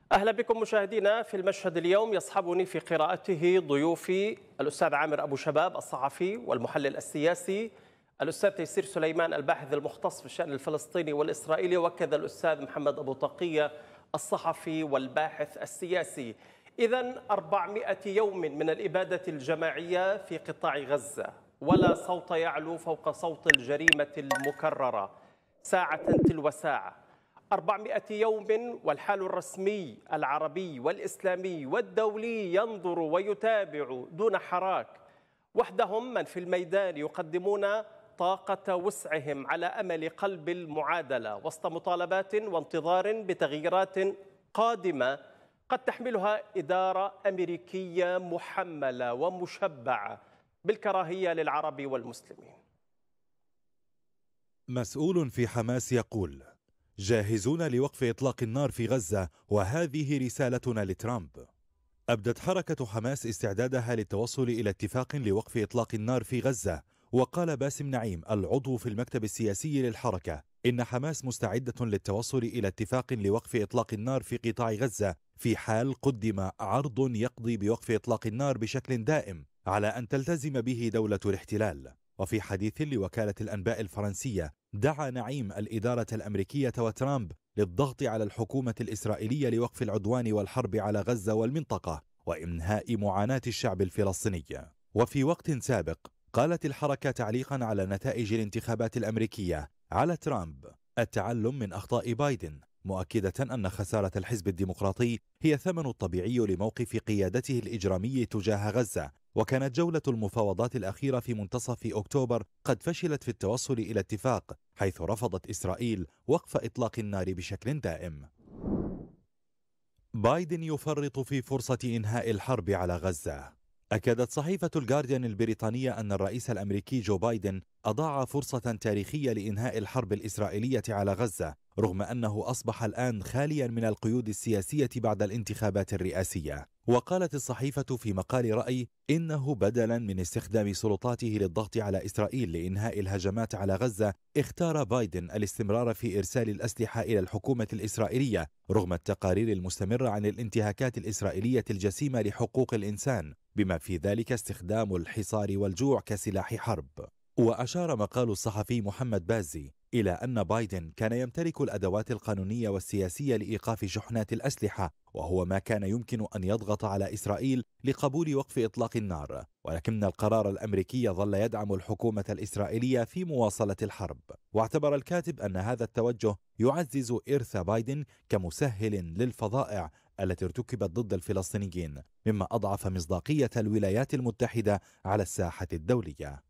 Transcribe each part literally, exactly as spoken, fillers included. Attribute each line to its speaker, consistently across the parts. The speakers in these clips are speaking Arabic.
Speaker 1: أهلا بكم مشاهدينا في المشهد. اليوم يصحبني في قراءته ضيوفي الأستاذ عامر أبو شباب الصحفي والمحلل السياسي، الأستاذ تيسير سليمان الباحث المختص في الشأن الفلسطيني والإسرائيلي، وكذا الأستاذ محمد أبو طاقية الصحفي والباحث السياسي. إذن أربعمائة يوم من الإبادة الجماعية في قطاع غزة، ولا صوت يعلو فوق صوت الجريمة المكررة ساعة تلو ساعة. أربعمائة يوم والحال الرسمي العربي والإسلامي والدولي ينظر ويتابع دون حراك. وحدهم من في الميدان يقدمون طاقة وسعهم على أمل قلب المعادلة وسط مطالبات وانتظار بتغييرات قادمة قد تحملها إدارة أمريكية محملة ومشبعة بالكراهية للعرب والمسلمين.
Speaker 2: مسؤول في حماس يقول: جاهزون لوقف إطلاق النار في غزة، وهذه رسالتنا لترامب. أبدت حركة حماس استعدادها للتوصل إلى اتفاق لوقف إطلاق النار في غزة، وقال باسم نعيم العضو في المكتب السياسي للحركة إن حماس مستعدة للتوصل إلى اتفاق لوقف إطلاق النار في قطاع غزة في حال قدم عرض يقضي بوقف إطلاق النار بشكل دائم على أن تلتزم به دولة الاحتلال. وفي حديث لوكالة الأنباء الفرنسية دعا نعيم الإدارة الأمريكية وترامب للضغط على الحكومة الإسرائيلية لوقف العدوان والحرب على غزة والمنطقة وإنهاء معاناة الشعب الفلسطيني. وفي وقت سابق قالت الحركة تعليقا على نتائج الانتخابات الأمريكية على ترامب التعلم من أخطاء بايدن، مؤكدة أن خسارة الحزب الديمقراطي هي ثمن الطبيعي لموقف قيادته الإجرامي تجاه غزة. وكانت جولة المفاوضات الأخيرة في منتصف أكتوبر قد فشلت في التوصل إلى اتفاق، حيث رفضت إسرائيل وقف إطلاق النار بشكل دائم. بايدن يفرط في فرصة إنهاء الحرب على غزة. أكدت صحيفة الجارديان البريطانية أن الرئيس الأمريكي جو بايدن أضاع فرصة تاريخية لإنهاء الحرب الإسرائيلية على غزة، رغم أنه أصبح الآن خاليا من القيود السياسية بعد الانتخابات الرئاسية. وقالت الصحيفة في مقال رأي إنه بدلا من استخدام سلطاته للضغط على إسرائيل لإنهاء الهجمات على غزة، اختار بايدن الاستمرار في إرسال الأسلحة إلى الحكومة الإسرائيلية رغم التقارير المستمرة عن الانتهاكات الإسرائيلية الجسيمة لحقوق الإنسان، بما في ذلك استخدام الحصار والجوع كسلاح حرب. وأشار مقال الصحفي محمد بازي إلى أن بايدن كان يمتلك الأدوات القانونية والسياسية لإيقاف شحنات الأسلحة، وهو ما كان يمكن أن يضغط على إسرائيل لقبول وقف إطلاق النار، ولكن القرار الأمريكي ظل يدعم الحكومة الإسرائيلية في مواصلة الحرب. واعتبر الكاتب أن هذا التوجه يعزز إرث بايدن كمسهل للفظائع التي ارتكبت ضد الفلسطينيين، مما أضعف مصداقية الولايات المتحدة على الساحة الدولية.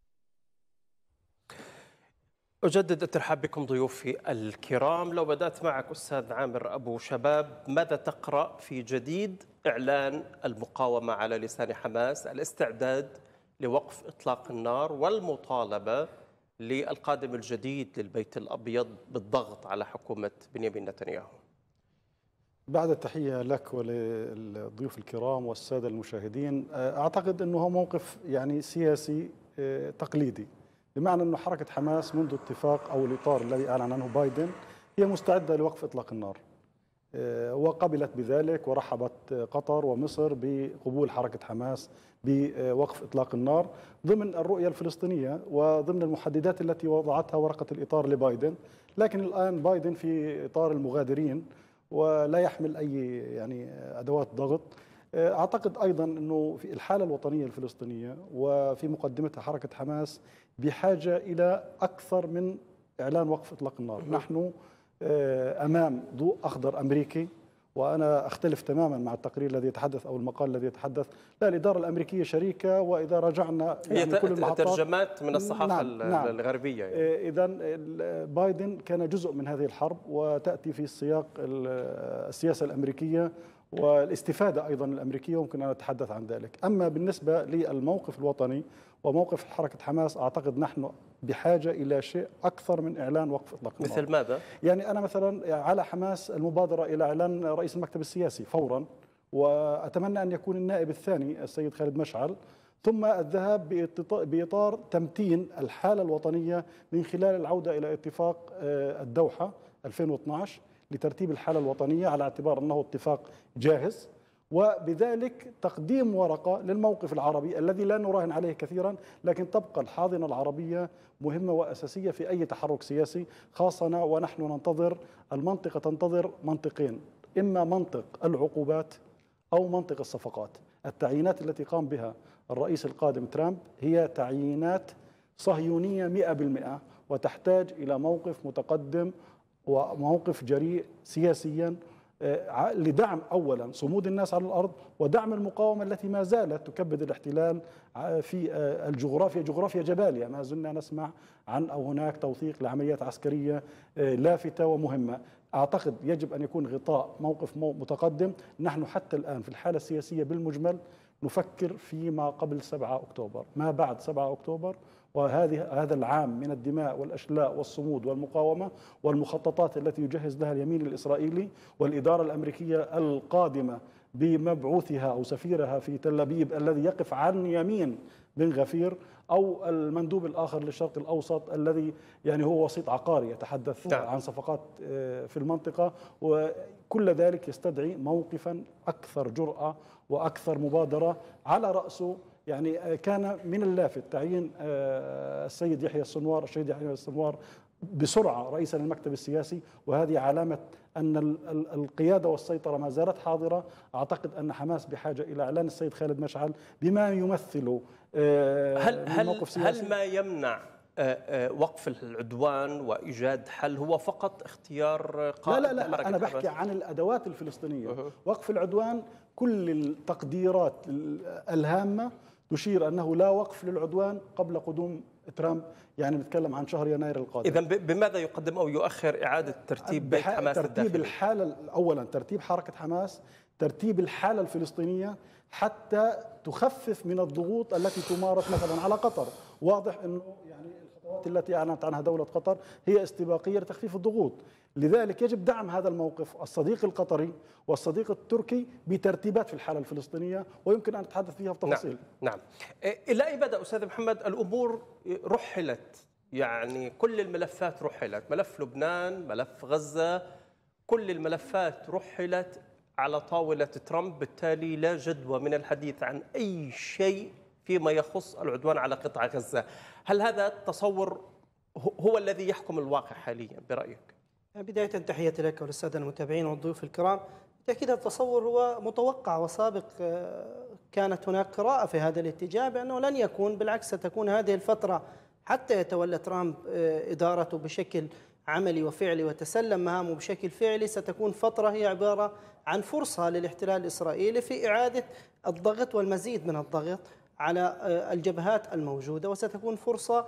Speaker 1: أجدد الترحاب بكم ضيوفي الكرام. لو بدأت معك أستاذ عامر أبو شباب، ماذا تقرأ في جديد إعلان المقاومة على لسان حماس الاستعداد لوقف إطلاق النار والمطالبة للقادم الجديد للبيت الأبيض بالضغط على حكومة بنيامين نتنياهو؟
Speaker 3: بعد التحية لك وللضيوف الكرام والسادة المشاهدين، أعتقد أنه هو موقف يعني سياسي تقليدي، بمعنى أنه حركة حماس منذ اتفاق أو الإطار الذي أعلن عنه بايدن هي مستعدة لوقف إطلاق النار، وقبلت بذلك ورحبت قطر ومصر بقبول حركة حماس بوقف إطلاق النار ضمن الرؤية الفلسطينية وضمن المحددات التي وضعتها ورقة الإطار لبايدن. لكن الآن بايدن في إطار المغادرين ولا يحمل أي يعني أدوات ضغط. أعتقد أيضا أنه في الحالة الوطنية الفلسطينية وفي مقدمتها حركة حماس بحاجة إلى أكثر من إعلان وقف إطلاق النار. نحن أمام ضوء أخضر أمريكي، وأنا أختلف تماما مع التقرير الذي يتحدث أو المقال الذي يتحدث. لا، الإدارة الأمريكية شريكة، وإذا رجعنا يعني
Speaker 1: هي
Speaker 3: كل المحطات
Speaker 1: ترجمات من الصحافة نعم
Speaker 3: نعم
Speaker 1: الغربية يعني.
Speaker 3: إذا بايدن كان جزء من هذه الحرب وتأتي في سياق السياسة الأمريكية والاستفادة أيضا الأمريكية، وممكن أن أتحدث عن ذلك. أما بالنسبة للموقف الوطني وموقف حركة حماس، أعتقد نحن بحاجة إلى شيء أكثر من إعلان وقف إطلاق النار.
Speaker 1: مثل ماذا؟
Speaker 3: يعني أنا مثلا على حماس المبادرة إلى إعلان رئيس المكتب السياسي فورا، وأتمنى أن يكون النائب الثاني السيد خالد مشعل، ثم الذهاب بإطار تمتين الحالة الوطنية من خلال العودة إلى اتفاق الدوحة ألفين واثني عشر لترتيب الحالة الوطنية على اعتبار أنه اتفاق جاهز، وبذلك تقديم ورقة للموقف العربي الذي لا نراهن عليه كثيرا، لكن تبقى الحاضنة العربية مهمة وأساسية في أي تحرك سياسي، خاصة ونحن ننتظر المنطقة تنتظر منطقين، إما منطق العقوبات أو منطق الصفقات. التعيينات التي قام بها الرئيس القادم ترامب هي تعيينات صهيونية مئة بالمئة، وتحتاج إلى موقف متقدم وموقف جريء سياسيا لدعم أولا صمود الناس على الأرض، ودعم المقاومة التي ما زالت تكبد الاحتلال في الجغرافيا، جغرافيا جبالية، ما زلنا نسمع عن أو هناك توثيق لعمليات عسكرية لافتة ومهمة. أعتقد يجب أن يكون غطاء موقف متقدم. نحن حتى الآن في الحالة السياسية بالمجمل نفكر فيما قبل سبعة أكتوبر، ما بعد سبعة أكتوبر، وهذه هذا العام من الدماء والأشلاء والصمود والمقاومة والمخططات التي يجهز لها اليمين الإسرائيلي والإدارة الأمريكية القادمة بمبعوثها أو سفيرها في تل أبيب الذي يقف عن يمين بن غفير، أو المندوب الآخر للشرق الأوسط الذي يعني هو وسيط عقاري يتحدث نعم. عن صفقات في المنطقة، وكل ذلك يستدعي موقفا أكثر جرأة وأكثر مبادرة. على رأسه يعني كان من اللافت تعيين السيد يحيى السنوار الشهيد يحيى السنوار بسرعة رئيسا للمكتب السياسي، وهذه علامة أن القيادة والسيطرة ما زالت حاضرة. أعتقد أن حماس بحاجة إلى إعلان السيد خالد مشعل بما يمثل
Speaker 1: هل هل هل ما يمنع وقف العدوان وإيجاد حل هو فقط اختيار قائد؟
Speaker 3: لا لا لا أنا بحكي عن الأدوات الفلسطينية. أه. وقف العدوان كل التقديرات الهامة تشير أنه لا وقف للعدوان قبل قدوم ترامب، يعني نتكلم عن شهر يناير القادم.
Speaker 1: إذن بماذا يقدم أو يؤخر إعادة ترتيب بيت حماس
Speaker 3: ترتيب
Speaker 1: الداخلي؟
Speaker 3: الحالة أولا، ترتيب حركة حماس، ترتيب الحالة الفلسطينية حتى تخفف من الضغوط التي تمارس مثلا على قطر. واضح أنه يعني الخطوات التي أعلنت عنها دولة قطر هي استباقية لتخفيف الضغوط، لذلك يجب دعم هذا الموقف الصديق القطري والصديق التركي بترتيبات في الحالة الفلسطينية، ويمكن أن نتحدث فيها بتفاصيل.
Speaker 1: نعم, نعم. إلى أي مدى أستاذ محمد الأمور رحلت؟ يعني كل الملفات رحلت، ملف لبنان، ملف غزة، كل الملفات رحلت على طاولة ترامب، بالتالي لا جدوى من الحديث عن أي شيء فيما يخص العدوان على قطاع غزة. هل هذا التصور هو الذي يحكم الواقع حاليا برأيك؟
Speaker 4: بداية تحياتي لك وللسادة المتابعين والضيوف الكرام. بالتأكيد التصور هو متوقع وسابق، كانت هناك قراءة في هذا الاتجاه بأنه لن يكون، بالعكس ستكون هذه الفترة حتى يتولى ترامب إدارته بشكل عملي وفعلي وتسلم مهامه بشكل فعلي، ستكون فترة هي عبارة عن فرصة للاحتلال الإسرائيلي في إعادة الضغط والمزيد من الضغط على الجبهات الموجودة، وستكون فرصة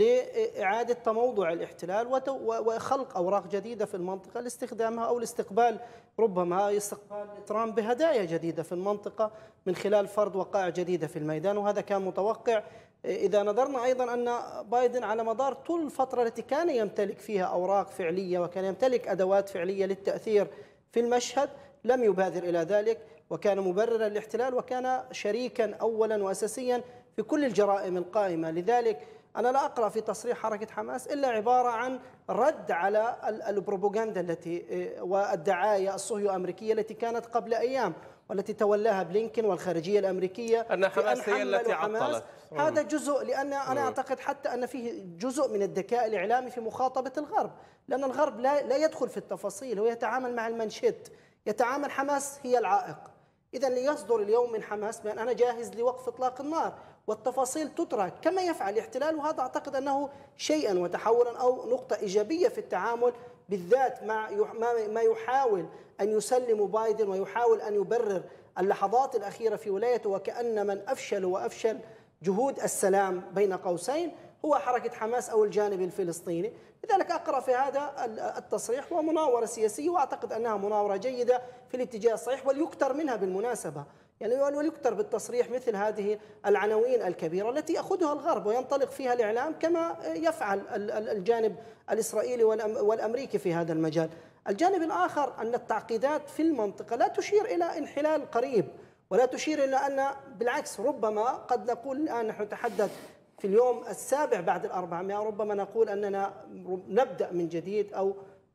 Speaker 4: لإعادة تموضع الاحتلال وخلق أوراق جديدة في المنطقة لاستخدامها أو لاستقبال ربما استقبال ترامب بهدايا جديدة في المنطقة من خلال فرض وقائع جديدة في الميدان، وهذا كان متوقع. إذا نظرنا أيضا أن بايدن على مدار طول الفترة التي كان يمتلك فيها أوراق فعلية وكان يمتلك أدوات فعلية للتأثير في المشهد لم يبادر إلى ذلك، وكان مبررا للاحتلال وكان شريكا أولا وأساسيا في كل الجرائم القائمة. لذلك أنا لا أقرأ في تصريح حركة حماس إلا عبارة عن رد على البروباغندا التي والدعاية الصهيو أمريكية التي كانت قبل أيام والتي تولاها بلينكن والخارجية الأمريكية
Speaker 1: أن حماس هي التي عطلت.
Speaker 4: هذا جزء، لأن أنا أعتقد حتى أن فيه جزء من الذكاء الإعلامي في مخاطبة الغرب، لأن الغرب لا لا يدخل في التفاصيل، هو يتعامل مع المنشد، يتعامل حماس هي العائق. إذا ليصدر اليوم من حماس بأن أنا جاهز لوقف إطلاق النار والتفاصيل تترك كما يفعل الاحتلال، وهذا أعتقد أنه شيئا وتحولا أو نقطة إيجابية في التعامل، بالذات مع ما يحاول أن يسلم بايدن ويحاول أن يبرر اللحظات الأخيرة في ولايته وكأن من أفشل وأفشل جهود السلام بين قوسين هو حركة حماس أو الجانب الفلسطيني. لذلك أقرأ في هذا التصريح ومناورة سياسية، وأعتقد أنها مناورة جيدة في الاتجاه الصحيح وليكتر منها بالمناسبة، يعني وليكتر بالتصريح مثل هذه العناوين الكبيرة التي يأخذها الغرب وينطلق فيها الإعلام كما يفعل الجانب الإسرائيلي والأمريكي في هذا المجال. الجانب الآخر أن التعقيدات في المنطقة لا تشير إلى انحلال قريب ولا تشير إلى أن، بالعكس ربما قد نقول الآن نحن نتحدث في اليوم السابع بعد الأربعمائة، ربما نقول أننا نبدأ من جديد أو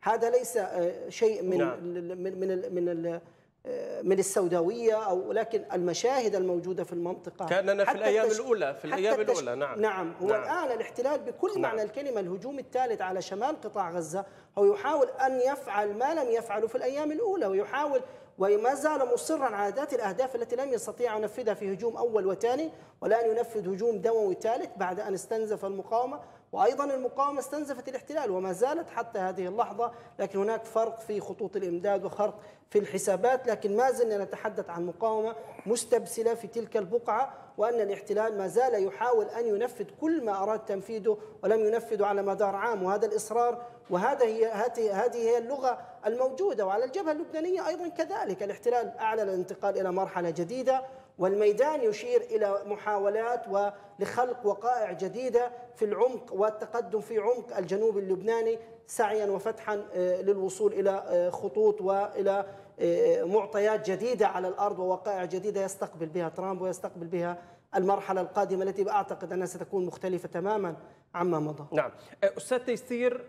Speaker 4: هذا ليس شيء من
Speaker 1: نعم.
Speaker 4: من من من من السوداوية، أو لكن المشاهد الموجودة في المنطقة
Speaker 1: كاننا في الأيام الأولى في الأيام الأولى نعم
Speaker 4: نعم هو
Speaker 1: نعم.
Speaker 4: الآن الاحتلال بكل
Speaker 1: نعم.
Speaker 4: معنى الكلمة، الهجوم الثالث على شمال قطاع غزة، هو يحاول أن يفعل ما لم يفعله في الأيام الأولى، ويحاول وما زال مصرا على ذات الأهداف التي لم يستطيع أن ينفذها في هجوم أول وثاني، والآن ينفذ هجوم دموي ثالث بعد أن استنزف المقاومة، وأيضا المقاومة استنزفت الاحتلال وما زالت حتى هذه اللحظة. لكن هناك فرق في خطوط الإمداد وفرق في الحسابات، لكن ما زلنا نتحدث عن مقاومة مستبسلة في تلك البقعة، وأن الاحتلال ما زال يحاول أن ينفذ كل ما أراد تنفيذه ولم ينفذه على مدار عام. وهذا الإصرار وهذا هي هذه هي اللغة الموجودة. وعلى الجبهة اللبنانية أيضا كذلك، الاحتلال أعلن الانتقال إلى مرحلة جديدة، والميدان يشير إلى محاولات ولخلق وقائع جديدة في العمق والتقدم في عمق الجنوب اللبناني، سعيا وفتحا للوصول إلى خطوط وإلى معطيات جديدة على الأرض ووقائع جديدة يستقبل بها ترامب ويستقبل بها المرحلة القادمة التي أعتقد أنها ستكون مختلفة تماما عما مضى.
Speaker 1: نعم أستاذ تيسير،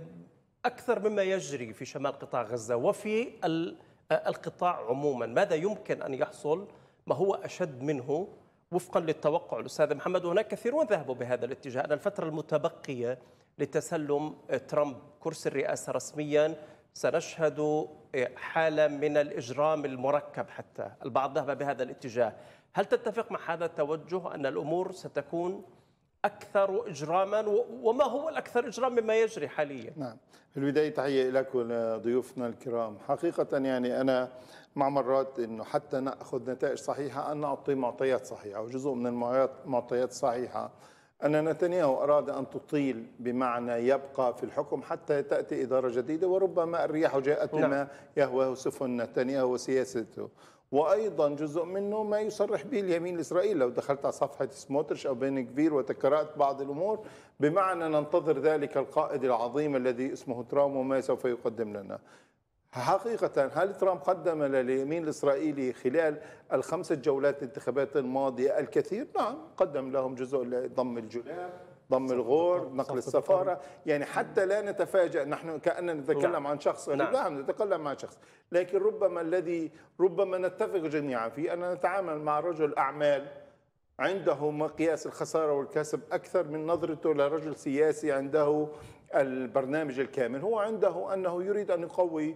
Speaker 1: أكثر مما يجري في شمال قطاع غزة وفي القطاع عموما، ماذا يمكن أن يحصل؟ ما هو أشد منه وفقا للتوقع الأستاذ محمد؟ وهناك كثيرون ذهبوا بهذا الاتجاه أن الفترة المتبقية لتسلم ترامب كرسي الرئاسة رسميا سنشهد حالة من الإجرام المركب، حتى البعض ذهب بهذا الاتجاه. هل تتفق مع هذا التوجه أن الأمور ستكون أكثر إجراما، وما هو الأكثر إجرام مما يجري حاليا؟
Speaker 5: نعم، في البداية تحية لكم ولضيوفنا الكرام. حقيقة يعني أنا مع مرات أنه حتى نأخذ نتائج صحيحة أن نعطي معطيات صحيحة، وجزء من المعطيات الصحيحة أن نتنياهو أراد أن تطيل، بمعنى يبقى في الحكم حتى تأتي إدارة جديدة، وربما الرياح جاءت بما يهواه سفن نتنياهو وسياسته. وأيضا جزء منه ما يصرح به اليمين الإسرائيلي، لو دخلت على صفحة سموتريش أو بن كفير وتقرأت بعض الأمور، بمعنى ننتظر ذلك القائد العظيم الذي اسمه ترامب وما سوف يقدم لنا. حقيقة هل ترامب قدم لليمين الإسرائيلي خلال الخمسة جولات الانتخابات الماضية الكثير؟ نعم، قدم لهم جزء ضم الجولان، ضم الغور، نقل السفارة، يعني حتى لا نتفاجأ نحن كأننا نتكلم نعم. عن شخص، نعم. لا نتكلم عن شخص، لكن ربما الذي ربما نتفق جميعا فيه أن نتعامل مع رجل أعمال عنده مقياس الخسارة والكسب أكثر من نظرته لرجل سياسي عنده البرنامج الكامل. هو عنده أنه يريد أن يقوي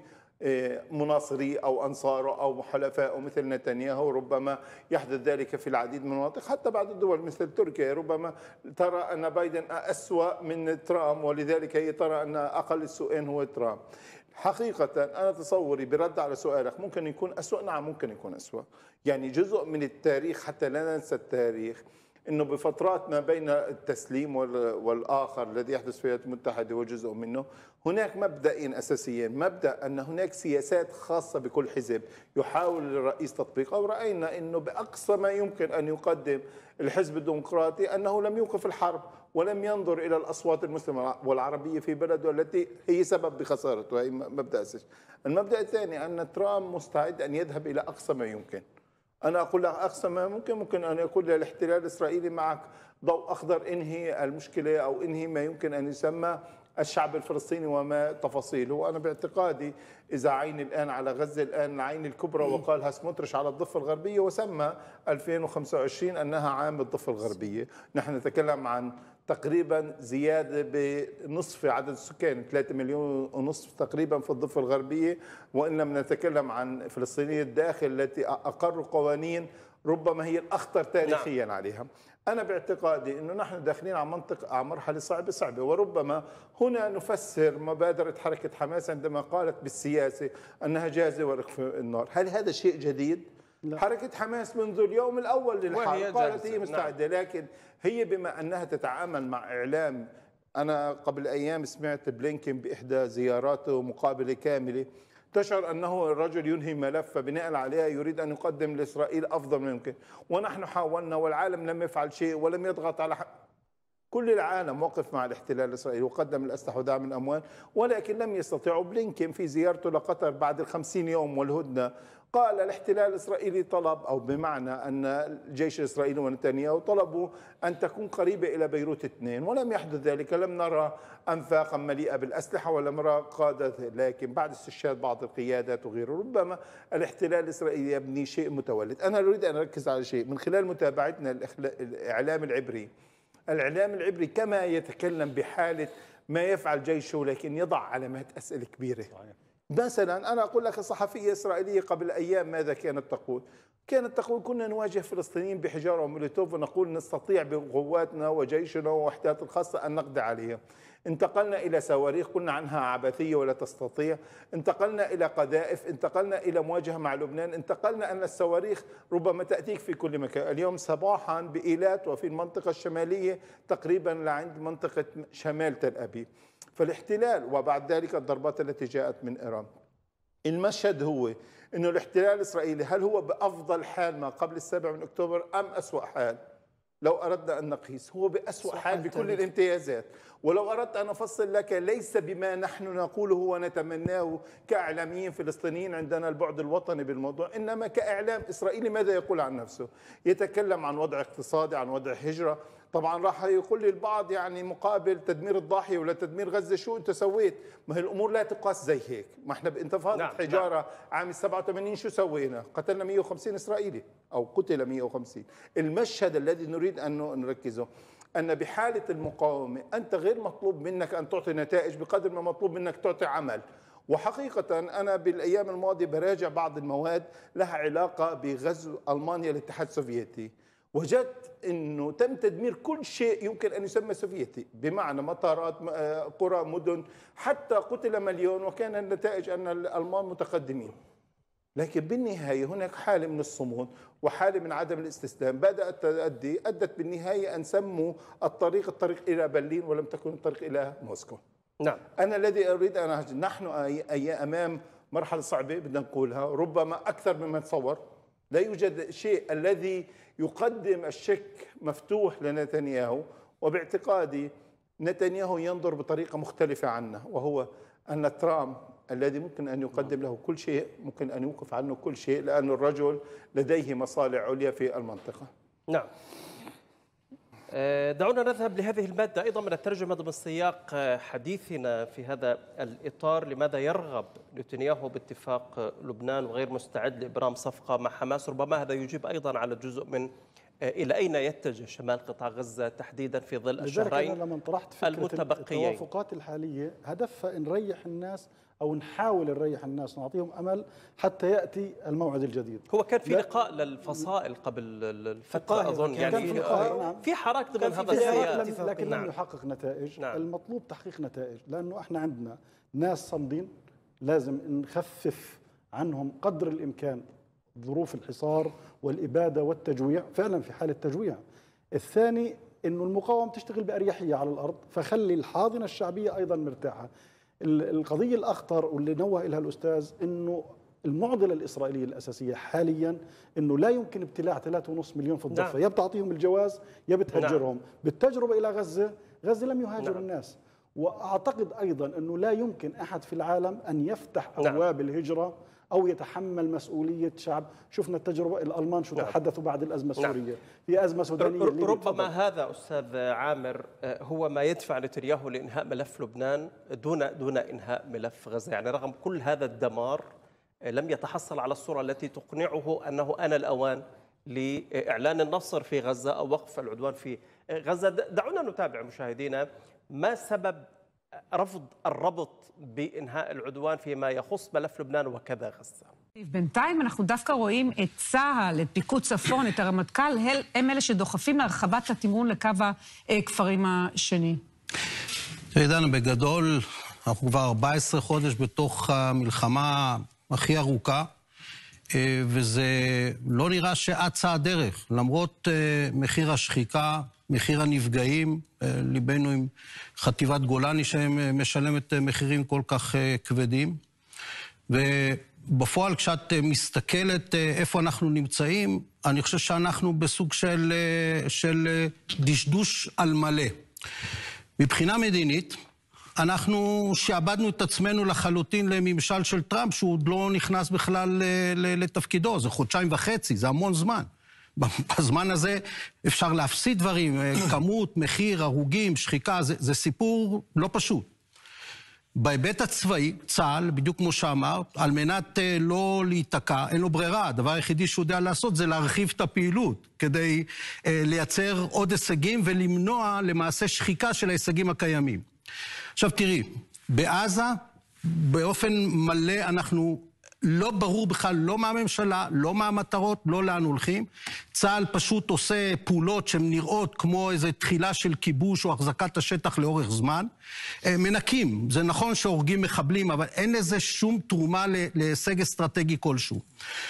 Speaker 5: مناصري أو أنصاره أو حلفائه مثل نتنياهو، ربما يحدث ذلك في العديد من المناطق حتى بعض الدول مثل تركيا، ربما ترى أن بايدن أسوأ من ترامب، ولذلك هي ترى أن أقل السوءين هو ترامب. حقيقة أنا تصوري برد على سؤالك، ممكن يكون أسوأ؟ نعم ممكن يكون أسوأ. يعني جزء من التاريخ حتى لا ننسى التاريخ، انه بفترات ما بين التسليم والاخر الذي يحدث في الولايات المتحده وجزء منه، هناك مبدأين اساسيين، مبدأ ان هناك سياسات خاصه بكل حزب يحاول الرئيس تطبيقها، ورأينا انه باقصى ما يمكن ان يقدم الحزب الديمقراطي انه لم يوقف الحرب ولم ينظر الى الاصوات المسلمه والعربيه في بلده التي هي سبب بخسارته. هي مبدأ اساسي. المبدأ الثاني ان ترامب مستعد ان يذهب الى اقصى ما يمكن. أنا أقول لك أقصى ما ممكن، ممكن أن يقول للاحتلال الإسرائيلي معك ضوء أخضر، انهي المشكلة أو انهي ما يمكن أن يسمى الشعب الفلسطيني وما تفاصيله. وأنا باعتقادي إذا عين الآن على غزة الآن العين الكبرى، وقالها سموتريش على الضفة الغربية، وسمى ألفين وخمسة وعشرين أنها عام الضفة الغربية. نحن نتكلم عن تقريبا زيادة بنصف عدد السكان، ثلاثة مليون ونصف تقريبا في الضفة الغربية، وإن لم نتكلم عن فلسطينية الداخل التي أقروا قوانين ربما هي الأخطر تاريخيا نعم. عليها. أنا باعتقادي أنه نحن داخلين على منطقة على مرحلة صعبة صعبة، وربما هنا نفسر مبادرة حركة حماس عندما قالت بالسياسة أنها جاهزة ورقف النار. هل هذا شيء جديد؟ لا. حركة حماس منذ اليوم الأول للحرب قالت هي مستعدة، نعم. لكن هي بما أنها تتعامل مع إعلام، أنا قبل أيام سمعت بلينكن بإحدى زياراته مقابلة كاملة تشعر أنه الرجل ينهي ملف فبناء عليها يريد أن يقدم لإسرائيل أفضل ما يمكن، ونحن حاولنا والعالم لم يفعل شيء ولم يضغط على كل العالم وقف مع الاحتلال الإسرائيلي وقدم الأسلحة ودعم الأموال، ولكن لم يستطيعوا. بلينكين في زيارته لقطر بعد الخمسين يوم والهدنة قال الاحتلال الإسرائيلي طلب، أو بمعنى أن الجيش الإسرائيلي ونتنياهو طلبوا أن تكون قريبة إلى بيروت اثنين، ولم يحدث ذلك. لم نرى أنفاقا مليئة بالأسلحة ولم نرى قادة، لكن بعد استشهاد بعض القيادات وغيره ربما الاحتلال الإسرائيلي يبني شيء متولد. أنا أريد أن أركز على شيء من خلال متابعتنا الإعلام العبري. الإعلام العبري كما يتكلم بحالة ما يفعل جيشه، لكن يضع علامات أسئلة كبيرة. مثلا أنا أقول لك صحفية إسرائيلية قبل أيام ماذا كانت تقول؟ كانت تقول كنا نواجه فلسطينيين بحجارة ومولوتوف ونقول نستطيع بقواتنا وجيشنا ووحدات الخاصة أن نقضي عليهم. انتقلنا إلى صواريخ قلنا عنها عبثية ولا تستطيع، انتقلنا إلى قذائف، انتقلنا إلى مواجهة مع لبنان، انتقلنا أن الصواريخ ربما تأتيك في كل مكان. اليوم صباحا بإيلات وفي المنطقة الشمالية تقريبا لعند منطقة شمال تل أبيب. فالاحتلال وبعد ذلك الضربات التي جاءت من إيران. المشهد هو أنه الاحتلال الإسرائيلي هل هو بأفضل حال ما قبل السابع من أكتوبر أم أسوأ حال؟ لو أردنا أن نقيس هو بأسوأ حال بكل الامتيازات. ولو أردت أن أفصل لك ليس بما نحن نقوله ونتمناه كإعلاميين فلسطينيين عندنا البعد الوطني بالموضوع، إنما كإعلام إسرائيلي ماذا يقول عن نفسه؟ يتكلم عن وضع اقتصادي، عن وضع هجرة. طبعا راح يقول لي البعض يعني مقابل تدمير الضاحية ولا تدمير غزة شو أنت سويت؟ ما هي الأمور لا تقاس زي هيك. ما احنا بانتفاضة نعم حجارة نعم. عام سبعة وثمانين شو سوينا؟ قتلنا مئة وخمسين إسرائيلي أو قتل مئة وخمسين. المشهد الذي نريد أن نركزه أن بحالة المقاومة أنت غير مطلوب منك أن تعطي نتائج بقدر ما مطلوب منك تعطي عمل. وحقيقة أنا بالأيام الماضية براجع بعض المواد لها علاقة بغزو ألمانيا للاتحاد السوفيتي، وجدت أنه تم تدمير كل شيء يمكن أن يسمى سوفيتي، بمعنى مطارات، قرى، مدن، حتى قتل مليون، وكان النتائج أن الألمان متقدمين. لكن بالنهاية هناك حالة من الصمود وحالة من عدم الاستسلام بدأت تؤدي أدت بالنهاية أن سموا الطريق الطريق إلى برلين ولم تكن الطريق إلى موسكو. نعم. أنا الذي أريد أن أهجد. نحن أي أمام مرحلة صعبة بدنا نقولها ربما أكثر مما نتصور. لا يوجد شيء الذي يقدم الشك مفتوح لنتنياهو، وباعتقادي نتنياهو ينظر بطريقة مختلفة عنا، وهو أن ترامب الذي ممكن أن يقدم له كل شيء ممكن أن يوقف عنه كل شيء، لأن الرجل لديه مصالح عليا في المنطقة. نعم.
Speaker 1: دعونا نذهب لهذه المادة أيضا من الترجمة ضمن سياق حديثنا في هذا الإطار. لماذا يرغب نتنياهو باتفاق لبنان وغير مستعد لإبرام صفقة مع حماس؟ ربما هذا يجيب أيضا على جزء من إلى أين يتجه شمال قطاع غزة تحديدا في ظل الشهرين
Speaker 3: لما طرحت فكرة
Speaker 1: المتبقيين.
Speaker 3: التوافقات الحالية هدفها نريح الناس أو نحاول نريح الناس، نعطيهم أمل حتى يأتي الموعد الجديد.
Speaker 1: هو كان في لقاء للفصائل قبل الفترة أظن، يعني في, نعم. في حراك ضمن هذا السياق،
Speaker 3: لكن نعم. لم يحقق نتائج. نعم. المطلوب تحقيق نتائج، لأنه احنا عندنا ناس صامدين لازم نخفف عنهم قدر الإمكان ظروف الحصار والإبادة والتجويع، فعلا في حالة تجويع. الثاني إنه المقاومة تشتغل بأريحية على الأرض، فخلي الحاضنة الشعبية أيضا مرتاحة. القضية الأخطر واللي نوه إليها الأستاذ إنه المعضلة الإسرائيلية الأساسية حاليا إنه لا يمكن ابتلاع ثلاثة ونصف مليون في الضفة. نعم. يا بتعطيهم الجواز يا بتهجرهم. نعم. بالتجربة إلى غزة، غزة لم يهاجر. نعم. الناس. وأعتقد أيضا أنه لا يمكن أحد في العالم أن يفتح أبواب. نعم. الهجرة أو يتحمل مسؤولية شعب. شفنا التجربة الألمان شو. نعم. تحدثوا بعد الأزمة السورية. نعم. في أزمة سودانية.
Speaker 1: ربما هذا أستاذ عامر هو ما يدفع نتنياهو لإنهاء ملف لبنان دون دون إنهاء ملف غزة. يعني رغم كل هذا الدمار لم يتحصل على الصورة التي تقنعه أنه آن الأوان لإعلان النصر في غزة أو وقف العدوان في غزة. دعونا نتابع مشاهدينا ما سبب رفض الربط بإنهاء العدوان فيما يخص ملف לבנן וכذا غزة.
Speaker 6: בינתיים אנחנו דווקא רואים את צה"ל, את פיקוד צפון, את הרמטכ"ל, הם אלה שדוחפים להרחבת התמרון לקו הכפרים השני.
Speaker 7: עידן, בגדול, אנחנו כבר ארבעה עשר חודש בתוך המלחמה הכי ארוכה, וזה לא נראה שאצה הדרך, למרות מחיר השחיקה, מחיר הנפגעים, ליבנו עם חטיבת גולני שמשלמת מחירים כל כך כבדים. ובפועל כשאת מסתכלת איפה אנחנו נמצאים, אני חושב שאנחנו בסוג של, של דשדוש על מלא. מבחינה מדינית, אנחנו שעבדנו את עצמנו לחלוטין לממשל של טראמפ, שהוא עוד לא נכנס בכלל לתפקידו. זה חודשיים וחצי, זה המון זמן. בזמן הזה אפשר להפסיד דברים, כמות, מחיר, הרוגים, שחיקה, זה, זה סיפור לא פשוט. בהיבט הצבאי, צה"ל, בדיוק כמו שאמר, על מנת uh, לא להיתקע, אין לו ברירה. הדבר היחידי שהוא יודע לעשות זה להרחיב את הפעילות, כדי uh, לייצר עוד הישגים ולמנוע למעשה שחיקה של ההישגים הקיימים. עכשיו תראי, בעזה באופן מלא אנחנו לא ברור בכלל, לא מהממשלה, לא מהמטרות, לא לאן הולכים. צה"ל פשוט עושה פעולות שהן נראות כמו איזו תחילה של כיבוש או החזקת השטח לאורך זמן. מנקים, זה נכון שהורגים מחבלים, אבל אין לזה שום תרומה להישג אסטרטגי כלשהו.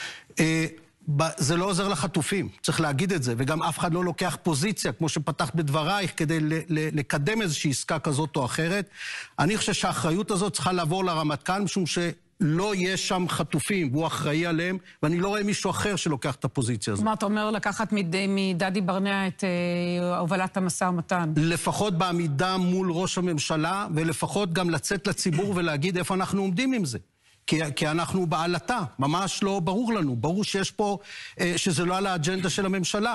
Speaker 7: זה לא עוזר לחטופים, צריך להגיד את זה, וגם אף אחד לא לוקח פוזיציה, כמו שפתח בדברייך, כדי לקדם איזושהי עסקה כזאת או אחרת. אני חושב שהאחריות הזאת צריכה לעבור לרמטכ"ל, משום ש... לא יש שם חטופים, והוא אחראי עליהם, ואני לא רואה מישהו אחר שלוקח את הפוזיציה הזאת.
Speaker 6: מה אתה אומר לקחת מדדי ברנע את הובלת המשא ומתן?
Speaker 7: לפחות בעמידה מול ראש הממשלה, ולפחות גם לצאת לציבור ולהגיד איפה אנחנו עומדים עם זה. כי, כי אנחנו בעלתה, ממש לא ברור לנו. ברור שיש פה, שזה לא על האג'נדה של הממשלה.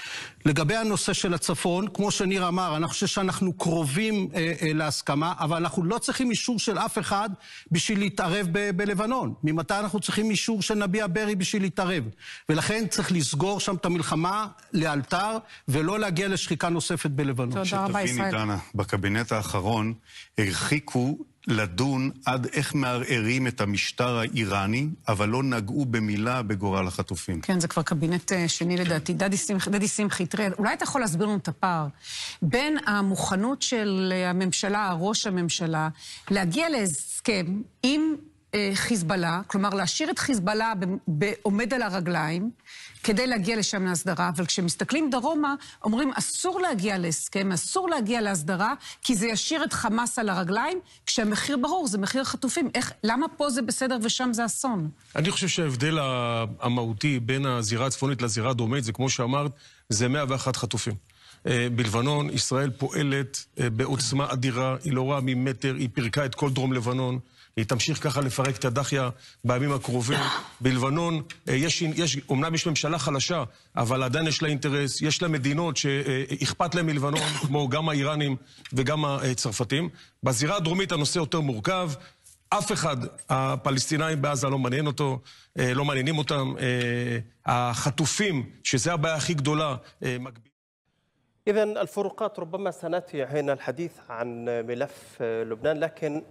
Speaker 7: לגבי הנושא של הצפון, כמו שניר אמר, אני חושב שאנחנו קרובים אה, אה, להסכמה, אבל אנחנו לא צריכים אישור של אף אחד בשביל להתערב ב- בלבנון. ממתי אנחנו צריכים אישור של נביע ברי בשביל להתערב? ולכן צריך לסגור שם את המלחמה לאלתר, ולא להגיע לשחיקה נוספת בלבנון.
Speaker 6: תודה רבה, ישראל.
Speaker 8: שתביני, דנה, בקבינט האחרון הרחיקו לדון עד איך מערערים את המשטר האיראני, אבל לא נגעו במילה בגורל החטופים.
Speaker 6: כן, זה כבר קבינט שני לדעתי. דדי שמחי, דדי שמחי, תראה, אולי אתה יכול להסביר לנו את הפער בין המוכנות של הממשלה, ראש הממשלה, להגיע להסכם עם חיזבאללה, כלומר להשאיר את חיזבאללה בעומד על הרגליים, כדי להגיע לשם להסדרה, אבל כשמסתכלים דרומה, אומרים אסור להגיע להסכם, אסור להגיע להסדרה, כי זה ישאיר את חמאס על הרגליים, כשהמחיר ברור, זה מחיר חטופים. איך, למה פה זה בסדר ושם זה אסון?
Speaker 9: אני חושב שההבדל המהותי בין הזירה הצפונית לזירה הדרומית, זה כמו שאמרת, זה מאה ואחד חטופים. בלבנון, ישראל פועלת בעוצמה אדירה, היא לא רואה ממטר, היא פירקה את כל דרום לבנון, היא תמשיך ככה לפרק את הדחיה בימים הקרובים. בלבנון, יש, יש, אומנם יש ממשלה חלשה, אבל עדיין יש לה אינטרס, יש לה מדינות שאכפת להם מלבנון, כמו גם האיראנים וגם הצרפתים. בזירה הדרומית הנושא יותר מורכב, אף אחד, הפלסטינאים בעזה לא מעניין אותו, לא מעניינים אותם, החטופים, שזה הבעיה הכי גדולה, מגביל.
Speaker 1: إذن الفروقات ربما سنأتي هنا الحديث عن ملف لبنان، لكن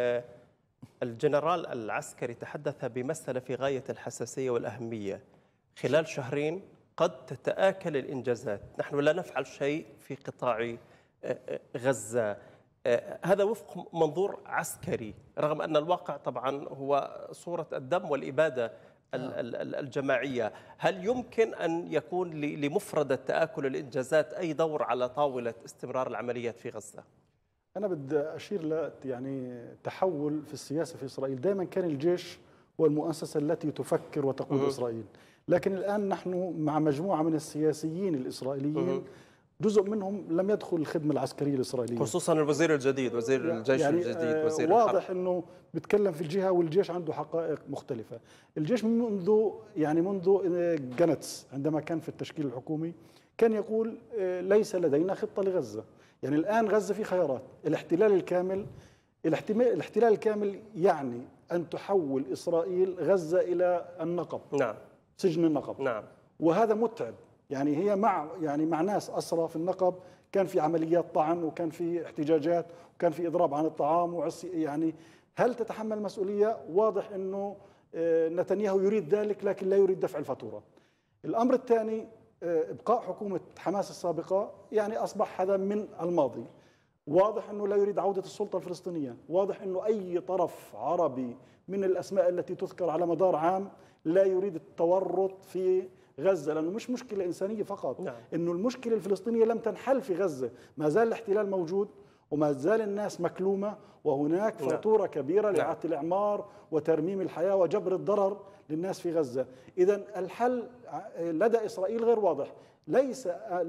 Speaker 1: الجنرال العسكري تحدث بمسألة في غاية الحساسية والأهمية. خلال شهرين قد تتآكل الإنجازات، نحن لا نفعل شيء في قطاع غزة. هذا وفق منظور عسكري، رغم أن الواقع طبعا هو صورة الدم والإبادة الجماعية. هل يمكن أن يكون لمفردة تآكل الإنجازات أي دور على طاولة استمرار العمليات في غزة؟
Speaker 3: أنا بدي أشير ل يعني تحول في السياسة في إسرائيل. دائما كان الجيش هو المؤسسة التي تفكر وتقود أه. إسرائيل، لكن الآن نحن مع مجموعة من السياسيين الإسرائيليين أه. جزء منهم لم يدخل الخدمة العسكرية الإسرائيلية،
Speaker 1: خصوصا الوزير الجديد وزير الجيش يعني الجديد وزير
Speaker 3: واضح
Speaker 1: الحرب.
Speaker 3: أنه بيتكلم في الجهة والجيش عنده حقائق مختلفة. الجيش منذ يعني منذ جنتس عندما كان في التشكيل الحكومي كان يقول ليس لدينا خطة لغزة. يعني الآن غزة في خيارات، الاحتلال الكامل. الاحتلال الكامل يعني أن تحول إسرائيل غزة إلى النقب، نعم، سجن النقب، نعم، وهذا متعب. يعني هي مع يعني مع ناس أسرى في النقب، كان في عمليات طعن وكان في احتجاجات وكان في إضراب عن الطعام وعصي. يعني هل تتحمل مسؤولية؟ واضح أنه نتنياهو يريد ذلك لكن لا يريد دفع الفاتورة. الأمر الثاني إبقاء حكومة حماس السابقة يعني أصبح هذا من الماضي. واضح أنه لا يريد عودة السلطة الفلسطينية. واضح أنه أي طرف عربي من الأسماء التي تذكر على مدار عام لا يريد التورط في غزة، لأنه مش مشكلة إنسانية فقط، نعم. إنه المشكلة الفلسطينية لم تنحل في غزة، ما زال الاحتلال موجود وما زال الناس مكلومة، وهناك فاتورة كبيرة لإعادة الإعمار وترميم الحياة وجبر الضرر للناس في غزة. إذا الحل لدى إسرائيل غير واضح، ليس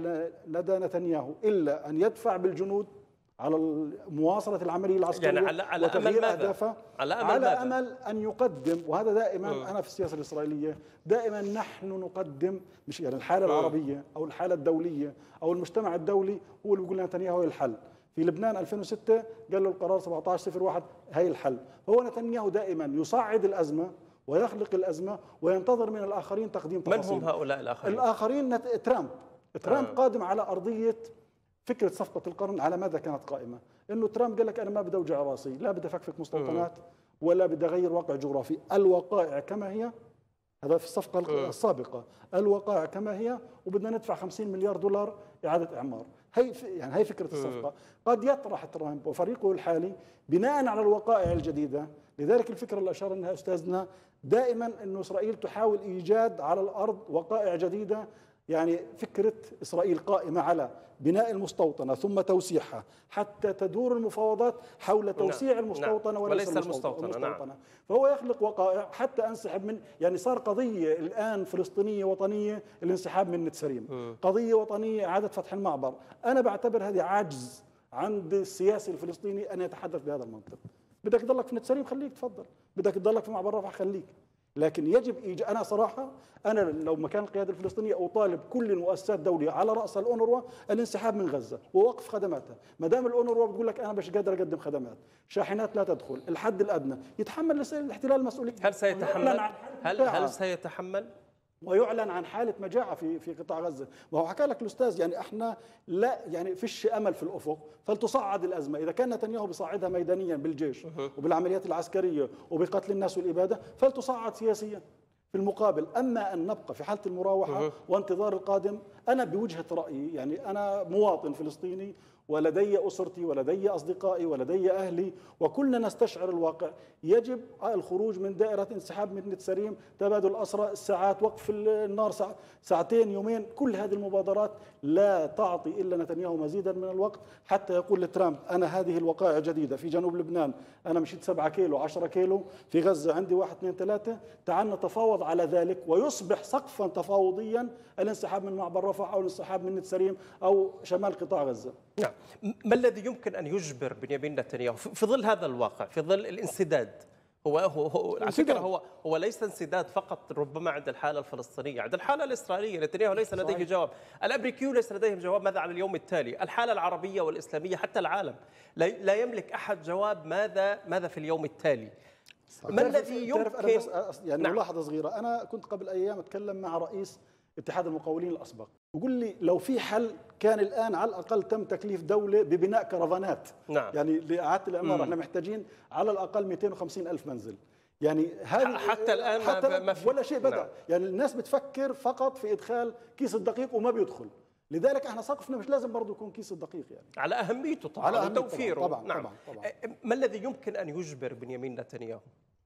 Speaker 3: لدى نتنياهو إلا أن يدفع بالجنود على مواصلة العملية العسكرية
Speaker 1: يعني على على
Speaker 3: وتغيير
Speaker 1: أمل
Speaker 3: أهدافها،
Speaker 1: على أمل,
Speaker 3: على
Speaker 1: ماذا؟
Speaker 3: أمل أن يقدم. وهذا دائما م. أنا في السياسة الإسرائيلية دائما نحن نقدم، مش يعني الحالة م. العربية أو الحالة الدولية أو المجتمع الدولي هو اللي بيقول نتنياهو هي الحل. في لبنان ألفين وستة قال له القرار سبعة عشر صفر واحد هي الحل. هو نتنياهو دائما يصعد الأزمة ويخلق الأزمة وينتظر من الآخرين تقديم تفاصيل.
Speaker 1: من هم هؤلاء الآخرين؟
Speaker 3: الآخرين نت... ترامب ترامب آه. قادم على أرضية فكرة صفقة القرن. على ماذا كانت قائمة؟ إنه ترامب قال لك أنا ما بدي أوجع راسي، لا بدي أفكفك مستوطنات ولا بدي أغير واقع جغرافي، الوقائع كما هي. هذا في الصفقة السابقة، الوقائع كما هي وبدنا ندفع خمسين مليار دولار إعادة إعمار. هي يعني هي فكرة الصفقة. قد يطرح ترامب وفريقه الحالي بناء على الوقائع الجديدة. لذلك الفكرة اللي أشار لها أستاذنا دائما أنه إسرائيل تحاول إيجاد على الأرض وقائع جديدة. يعني فكرة إسرائيل قائمة على بناء المستوطنة ثم توسيعها حتى تدور المفاوضات حول توسيع نعم. المستوطنة
Speaker 1: نعم.
Speaker 3: وليس
Speaker 1: المستوطنة, المستوطنة.
Speaker 3: المستوطنة.
Speaker 1: نعم.
Speaker 3: فهو يخلق وقائع حتى أنسحب من، يعني صار قضية الآن فلسطينية وطنية الانسحاب من نتسريم، م. قضية وطنية إعادة فتح المعبر. أنا بعتبر هذه عجز عند السياسي الفلسطيني أن يتحدث بهذا المنطق. بدك تضلك في نتسريم خليك تفضل، بدك تضلك في معبر رفح خليك، لكن يجب إيجاد. أنا صراحة أنا لو مكان القيادة الفلسطينية أطالب كل المؤسسات الدولية على رأسها الأونروا الانسحاب من غزة ووقف خدماتها. ما دام الأونروا بتقول لك أنا مش قادر أقدم خدمات، شاحنات لا تدخل، الحد الأدنى يتحمل الاحتلال المسؤولية.
Speaker 1: هل سيتحمل؟ هل هل سيتحمل؟
Speaker 3: ويعلن عن حالة مجاعة في في قطاع غزة. وهو حكى لك الأستاذ يعني احنا لا يعني فيش أمل في الأفق، فلتصعد الأزمة. إذا كان نتنياهو بيصعدها ميدانيا بالجيش وبالعمليات العسكرية وبقتل الناس والإبادة، فلتصعد سياسيا في المقابل. أما أن نبقى في حالة المراوحة وانتظار القادم، أنا بوجهة رأيي يعني أنا مواطن فلسطيني ولدي أسرتي ولدي أصدقائي ولدي أهلي وكلنا نستشعر الواقع. يجب الخروج من دائرة انسحاب من نتسريم، تبادل الأسرى، الساعات، وقف النار ساعتين يومين. كل هذه المبادرات لا تعطي إلا نتنياهو مزيدا من الوقت حتى يقول لترامب أنا هذه الوقائع جديدة في جنوب لبنان، أنا مشيت سبعة كيلو عشرة كيلو، في غزة عندي واحد اثنين ثلاثة، تعال نتفاوض على ذلك ويصبح سقفا تفاوضيا الانسحاب من معبر رفح أو الانسحاب من نتسريم أو شمال قطاع غزة.
Speaker 1: نعم. ما الذي يمكن أن يجبر بنيامين نتنياهو في ظل هذا الواقع، في ظل الانسداد؟ هو هو هو على فكرة هو هو ليس انسداد فقط ربما عند الحالة الفلسطينية، عند الحالة الإسرائيلية. نتنياهو ليس لديه صحيح. جواب، الأمريكيون ليس لديهم جواب ماذا على اليوم التالي، الحالة العربية والإسلامية حتى العالم لا يملك أحد جواب ماذا ماذا في اليوم التالي. ما الذي يمكن
Speaker 3: يعني نعم. ملاحظة صغيرة، أنا كنت قبل أيام أتكلم مع رئيس اتحاد المقاولين الأسبق، يقول لي لو في حل كان الآن على الأقل تم تكليف دولة ببناء كرفانات. نعم. يعني لإعادة الإعمار احنا محتاجين على الأقل مئتين وخمسين ألف منزل. يعني هذا
Speaker 1: حتى الآن
Speaker 3: حتى
Speaker 1: ما في
Speaker 3: ولا شيء بدأ. نعم. يعني الناس بتفكر فقط في إدخال كيس الدقيق وما بيدخل. لذلك احنا سقفنا مش لازم برضه يكون كيس الدقيق، يعني
Speaker 1: على أهميته طبعا،
Speaker 3: على
Speaker 1: أهميته توفيره.
Speaker 3: طبعا.
Speaker 1: نعم.
Speaker 3: طبعا. طبعا.
Speaker 1: ما الذي يمكن أن يجبر بنيامين نتنياهو؟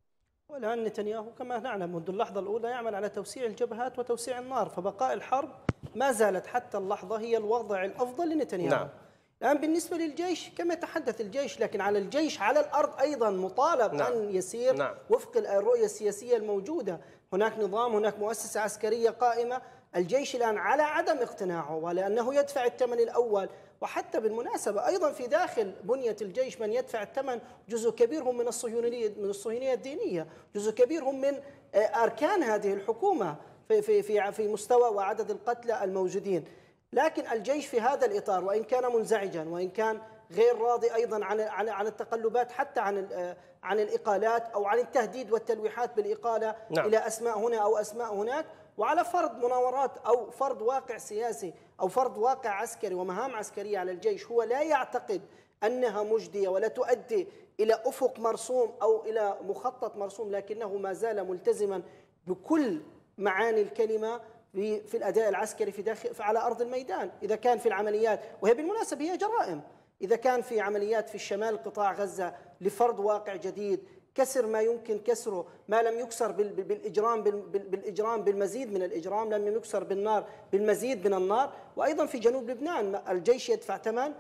Speaker 4: والآن نتنياهو كما نعلم منذ اللحظة الأولى يعمل على توسيع الجبهات وتوسيع النار، فبقاء الحرب ما زالت حتى اللحظة هي الوضع الأفضل لنتنياهو.
Speaker 1: نعم.
Speaker 4: الآن بالنسبة للجيش كما يتحدث الجيش، لكن على الجيش على الأرض أيضا مطالب نعم. أن يسير نعم. وفق الرؤية السياسية الموجودة. هناك نظام، هناك مؤسسة عسكرية قائمة. الجيش الآن على عدم اقتناعه ولأنه يدفع الثمن الأول. وحتى بالمناسبة أيضا في داخل بنية الجيش من يدفع الثمن جزء كبير هم من الصهيونية من الصهيونية الدينية، جزء كبير هم من أركان هذه الحكومة في في في في مستوى وعدد القتلى الموجودين. لكن الجيش في هذا الإطار وإن كان منزعجا وإن كان غير راضي أيضا عن عن عن التقلبات، حتى عن عن الإقالات أو عن التهديد والتلويحات بالإقالة نعم. إلى أسماء هنا أو أسماء هناك، وعلى فرض مناورات أو فرض واقع سياسي أو فرض واقع عسكري ومهام عسكرية على الجيش، هو لا يعتقد أنها مجدية ولا تؤدي إلى أفق مرسوم أو إلى مخطط مرسوم، لكنه ما زال ملتزما بكل معاني الكلمة في في الأداء العسكري في داخل على أرض الميدان. إذا كان في العمليات، وهي بالمناسبة هي جرائم، إذا كان في عمليات في الشمال قطاع غزة لفرض واقع جديد، كسر ما يمكن كسره، ما لم يكسر بالإجرام بالإجرام بالمزيد من الإجرام، لم يكسر بالنار بالمزيد من النار. وأيضا في جنوب لبنان الجيش يدفع ثمن،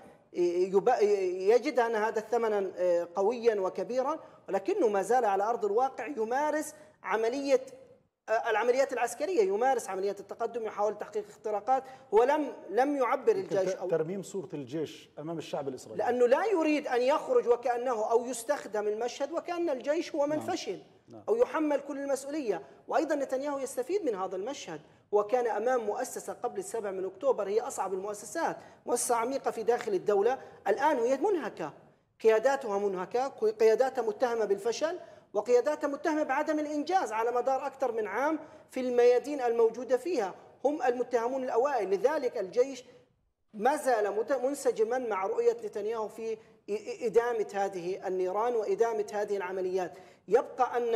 Speaker 4: يجد أن هذا الثمن قويا وكبيرا، ولكنه ما زال على أرض الواقع يمارس عملية العمليات العسكرية، يمارس عمليات التقدم، يحاول تحقيق اختراقات. هو لم لم يعبر الجيش أو
Speaker 3: ترميم صورة الجيش أمام الشعب الإسرائيلي،
Speaker 4: لأنه لا يريد أن يخرج وكأنه أو يستخدم المشهد وكأن الجيش هو من
Speaker 3: نعم.
Speaker 4: فشل
Speaker 3: نعم.
Speaker 4: أو يحمل كل المسؤولية. وأيضا نتنياهو يستفيد من هذا المشهد، وكان أمام مؤسسة قبل السابع من أكتوبر هي أصعب المؤسسات، مؤسسة عميقة في داخل الدولة، الآن هي منهكة، قياداتها منهكة، قياداتها متهمة بالفشل، وقياداتها متهمة بعدم الإنجاز على مدار أكثر من عام في الميادين الموجودة فيها، هم المتهمون الأوائل. لذلك الجيش ما زال منسجما مع رؤية نتنياهو في إدامة هذه النيران وإدامة هذه العمليات. يبقى أن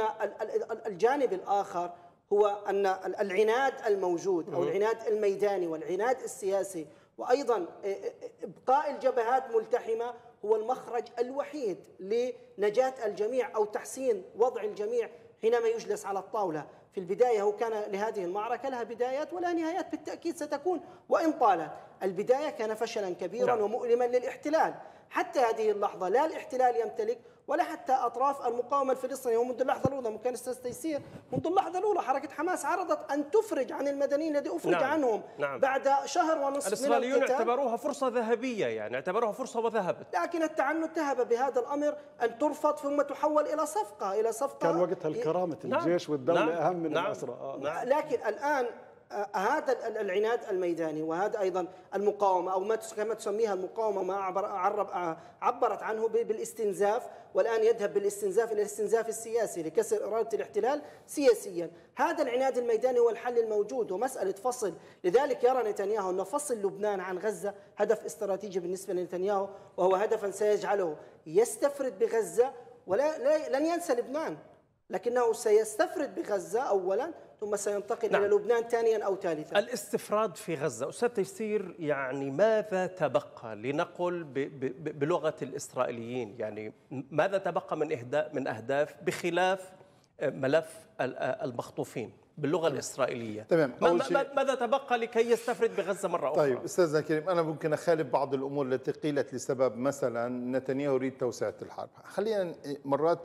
Speaker 4: الجانب الآخر هو أن العناد الموجود أو العناد الميداني والعناد السياسي، وأيضا إبقاء الجبهات ملتحمة هو المخرج الوحيد لنجاة الجميع أو تحسين وضع الجميع حينما يجلس على الطاولة. في البداية هو كان لهذه المعركة لها بدايات ولها نهايات بالتأكيد ستكون، وإن طالت. البداية كان فشلا كبيرا
Speaker 1: نعم.
Speaker 4: ومؤلما للاحتلال. حتى هذه اللحظة لا الاحتلال يمتلك ولا حتى أطراف المقاومة الفلسطينية. ومنذ اللحظة الأولى ممكن أستاذ تيسير، منذ اللحظة الأولى حركة حماس عرضت أن تفرج عن المدنيين الذي أفرج
Speaker 1: نعم.
Speaker 4: عنهم
Speaker 1: نعم.
Speaker 4: بعد شهر ونصف من
Speaker 1: الإسرائيليون
Speaker 4: القتال.
Speaker 1: اعتبروها فرصة ذهبية، يعني اعتبروها فرصة وذهبت.
Speaker 4: لكن التعنت ذهب بهذا الأمر أن ترفض ثم تحول إلى صفقة إلى صفقة
Speaker 3: كان وقتها الكرامة الجيش والدولة
Speaker 1: نعم.
Speaker 3: أهم من
Speaker 1: نعم.
Speaker 3: الأسرى. آه.
Speaker 1: نعم.
Speaker 4: لكن الآن هذا العناد الميداني وهذا أيضا المقاومة أو ما كما تسميها المقاومة ما عبر عبرت عنه بالاستنزاف، والآن يذهب بالاستنزاف إلى الاستنزاف السياسي لكسر إرادة الاحتلال سياسيا. هذا العناد الميداني هو الحل الموجود ومسألة فصل. لذلك يرى نتنياهو أن فصل لبنان عن غزة هدف استراتيجي بالنسبة لنتنياهو، وهو هدفا سيجعله يستفرد بغزة ولا لن ينسى لبنان، لكنه سيستفرد بغزة أولا ثم سينتقل
Speaker 1: نعم.
Speaker 4: إلى لبنان ثانيا أو ثالثا.
Speaker 1: الاستفراد في غزة أستاذ تيسير، يعني ماذا تبقى لنقل ب ب بلغة الإسرائيليين؟ يعني ماذا تبقى من إهداف من أهداف بخلاف ملف المخطوفين باللغة الإسرائيلية؟
Speaker 5: تمام.
Speaker 1: ماذا تبقى لكي يستفرد بغزة مرة أخرى؟
Speaker 5: طيب أستاذ كريم، أنا ممكن أخالف بعض الأمور التي قيلت لسبب مثلا نتنياهو يريد توسعة الحرب. خلينا مرات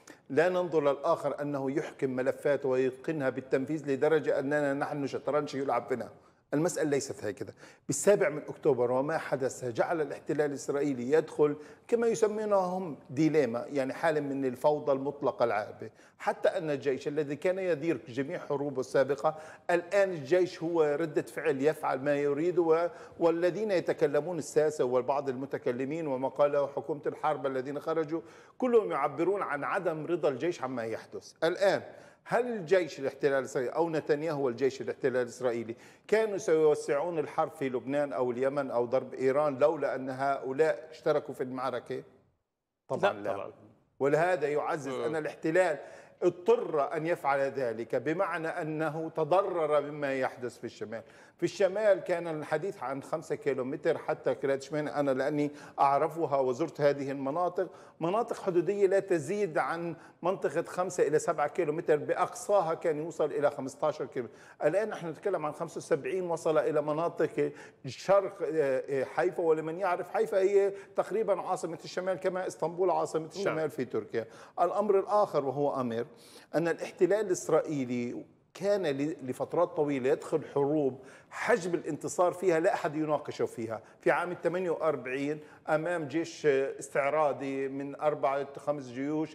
Speaker 5: لا ننظر للآخر أنه يحكم ملفاته ويتقنها بالتنفيذ لدرجة أننا نحن شطرنج يلعب بنا. المسألة ليست هكذا. بالسابع من أكتوبر وما حدث جعل الاحتلال الإسرائيلي يدخل كما يسمونهم ديليما، يعني حالة من الفوضى المطلقة العابة، حتى أن الجيش الذي كان يدير جميع حروبه السابقة الآن الجيش هو ردة فعل يفعل ما يريد، والذين يتكلمون الساسة وبعض المتكلمين وما قاله حكومة الحرب الذين خرجوا كلهم يعبرون عن عدم رضا الجيش عما يحدث. الآن هل الجيش الاحتلال الإسرائيلي أو نتنياهو والجيش الاحتلال الإسرائيلي كانوا سيوسعون الحرب في لبنان أو اليمن أو ضرب إيران لولا أن هؤلاء اشتركوا في المعركة؟ طبعا لا, لا. طبعا. ولهذا يعزز أن الاحتلال اضطر أن يفعل ذلك، بمعنى أنه تضرر مما يحدث في الشمال. في الشمال كان الحديث عن خمسة كيلومتر حتى كريات شمال، أنا لأني أعرفها وزرت هذه المناطق، مناطق حدودية لا تزيد عن منطقة خمسة إلى سبعة كيلومتر، بأقصاها كان يوصل إلى خمسة عشر كيلومتر. الآن نحن نتكلم عن خمسة وسبعين، وصل إلى مناطق شرق حيفا، ولمن يعرف حيفا هي تقريبا عاصمة الشمال كما اسطنبول عاصمة الشمال في تركيا. الأمر الآخر وهو أمر أن الاحتلال الإسرائيلي كان لفترات طويلة يدخل حروب حجم الانتصار فيها لا أحد يناقشه فيها. في عام ثمانية وأربعين أمام جيش استعراضي من أربعة خمس جيوش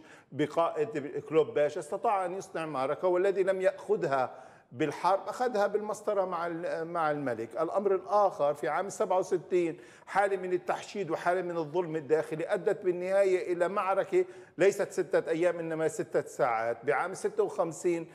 Speaker 5: بقائد كلوب باشا استطاع أن يصنع معركة، والذي لم يأخذها بالحرب أخذها بالمسطرة مع مع الملك. الأمر الآخر في عام سبعة وستين حالة من التحشيد وحالة من الظلم الداخلي أدت بالنهاية إلى معركة ليست ستة أيام إنما ستة ساعات. بعام ستة وخمسين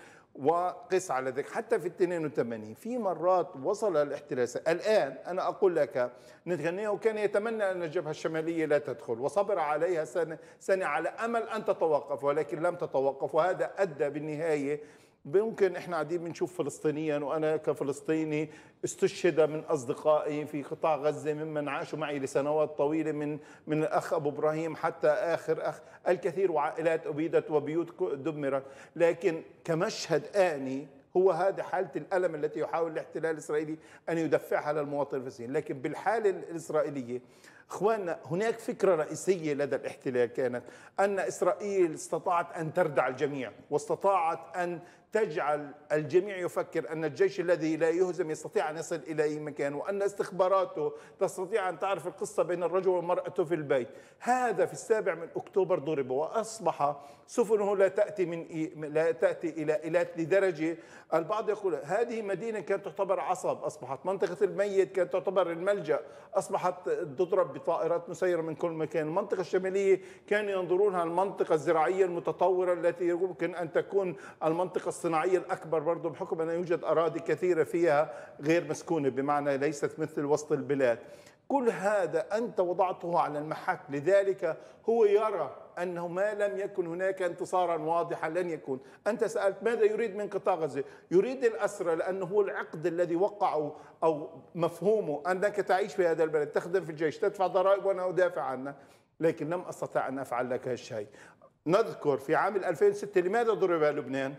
Speaker 5: وقس على ذلك حتى في اثنين وثمانين في مرات وصل الاحتلال. الآن أنا أقول لك نتنياهو كان يتمنى أن الجبهة الشمالية لا تدخل وصبر عليها سنة, سنة على أمل أن تتوقف، ولكن لم تتوقف، وهذا أدى بالنهاية ممكن احنا قاعدين بنشوف فلسطينيا، وانا كفلسطيني استشهد من اصدقائي في قطاع غزه ممن عاشوا معي لسنوات طويله، من من الاخ ابو ابراهيم حتى اخر اخ، الكثير وعائلات ابيدت وبيوت دمرت. لكن كمشهد اني هو هذه حاله الالم التي يحاول الاحتلال الاسرائيلي ان يدفعها للمواطن الفلسطيني. لكن بالحاله الاسرائيليه اخواننا هناك فكره رئيسيه لدى الاحتلال كانت ان اسرائيل استطاعت ان تردع الجميع واستطاعت ان تجعل الجميع يفكر أن الجيش الذي لا يهزم يستطيع أن يصل إلى أي مكان، وأن استخباراته تستطيع أن تعرف القصة بين الرجل والمرأة في البيت. هذا في السابع من أكتوبر ضرب، وأصبح سفنه لا تأتي من لا تأتي إلى إيلات، لدرجة البعض يقول هذه مدينة كانت تعتبر عصب، أصبحت منطقة الميت كانت تعتبر الملجأ، أصبحت تضرب بطائرات مسيرة من كل مكان. المنطقة الشمالية كانوا ينظرونها المنطقة الزراعية المتطورة التي يمكن أن تكون المنطقة الصناعية الأكبر برضو، بحكم أن يوجد أراضي كثيرة فيها غير مسكونة، بمعنى ليست مثل وسط البلاد. كل هذا أنت وضعته على المحك، لذلك هو يرى أنه ما لم يكن هناك انتصارا واضحا لن يكون. أنت سألت ماذا يريد من قطاع غزة؟ يريد الأسرى، لأنه هو العقد الذي وقعه أو مفهومه أنك تعيش في هذا البلد، تخدم في الجيش، تدفع ضرائب وأنا أدافع عنك، لكن لم أستطع أن أفعل لك هالشيء. نذكر في عام ألفين وستة لماذا ضرب لبنان؟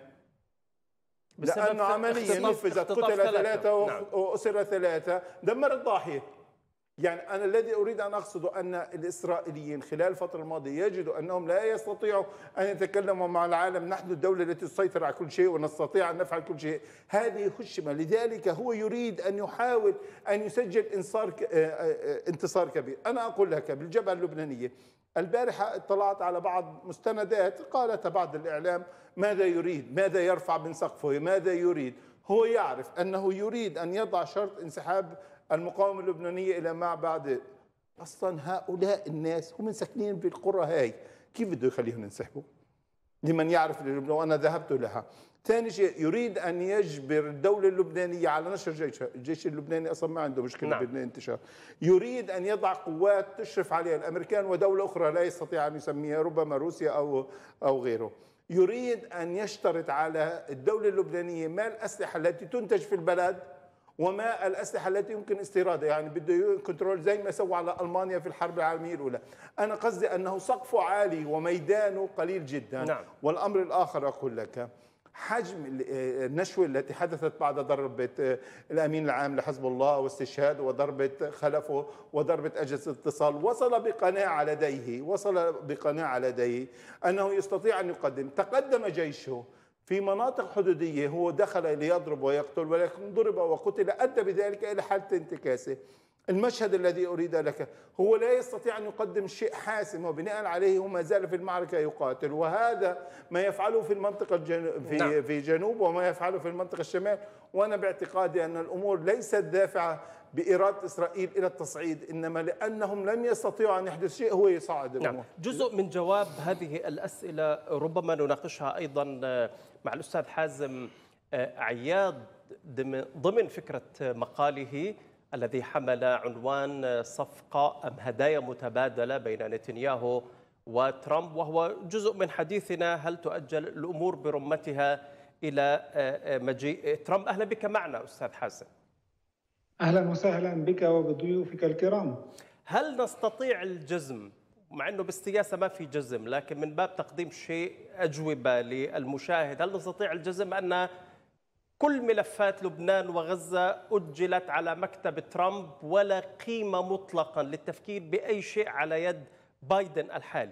Speaker 5: لأنه عمليا نفذت، قتل ثلاثة وأسر ثلاثة، دمرت ضاحية. يعني أنا الذي أريد أن أقصده أن الإسرائيليين خلال الفترة الماضية يجدوا أنهم لا يستطيعوا أن يتكلموا مع العالم، نحن الدولة التي تسيطر على كل شيء ونستطيع أن نفعل كل شيء. هذه هشمة، لذلك هو يريد أن يحاول أن يسجل انتصار انتصار كبير. أنا أقول لك بالجبهة اللبنانية البارحة اطلعت على بعض مستندات قالت بعض الإعلام ماذا يريد، ماذا يرفع من سقفه، ماذا يريد. هو يعرف أنه يريد أن يضع شرط انسحاب المقاومة اللبنانية إلى ما بعد. أصلا هؤلاء الناس هم ساكنين في القرى هاي، كيف بده يخليهم ينسحبوا؟ لمن يعرف لبنان وأنا ذهبت لها. ثاني شيء يريد أن يجبر الدولة اللبنانية على نشر جيشها، الجيش اللبناني أصلا ما عنده مشكلة نعم. بالانتشار. يريد أن يضع قوات تشرف عليها الأمريكان ودولة أخرى لا يستطيع أن يسميها، ربما روسيا أو أو غيره. يريد أن يشترط على الدولة اللبنانية ما الأسلحة التي تنتج في البلد وما الأسلحة التي يمكن استيرادها، يعني بده كنترول زي ما سوى على ألمانيا في الحرب العالمية الأولى. أنا قصدي أنه سقفه عالي وميدانه قليل جدا نعم. والأمر الآخر أقول لك حجم النشوة التي حدثت بعد ضربة الأمين العام لحزب الله واستشهاد وضربة خلفه وضربة أجهزة الاتصال، وصل بقناعة لديه وصل بقناعة لديه أنه يستطيع أن يقدم. تقدم جيشه في مناطق حدودية، هو دخل ليضرب ويقتل، ولكن ضرب وقتل، أدى بذلك إلى حالة انتكاسة. المشهد الذي أريد لك هو لا يستطيع أن يقدم شيء حاسم، وبناء عليه هو ما زال في المعركة يقاتل، وهذا ما يفعله في المنطقة الجنوب في, نعم. في جنوب وما يفعله في المنطقة الشمال. وأنا باعتقادي أن الأمور ليست دافعة بإرادة إسرائيل إلى التصعيد، إنما لأنهم لم يستطيعوا أن يحدث شيء هو يصعد الأمور.
Speaker 1: نعم. جزء من جواب هذه الأسئلة ربما نناقشها أيضا مع الأستاذ حازم عياض ضمن فكرة مقاله الذي حمل عنوان صفقة أم هدايا متبادلة بين نتنياهو وترامب، وهو جزء من حديثنا هل تؤجل الأمور برمتها إلى مجيء ترامب. أهلا بك معنا أستاذ حازم.
Speaker 10: أهلا وسهلا بك وبضيوفك الكرام.
Speaker 1: هل نستطيع الجزم، مع أنه بالسياسة ما في جزم، لكن من باب تقديم شيء أجوبة للمشاهد، هل نستطيع الجزم أن كل ملفات لبنان وغزة أجلت على مكتب ترامب ولا قيمة مطلقا للتفكير بأي شيء على يد بايدن الحالي؟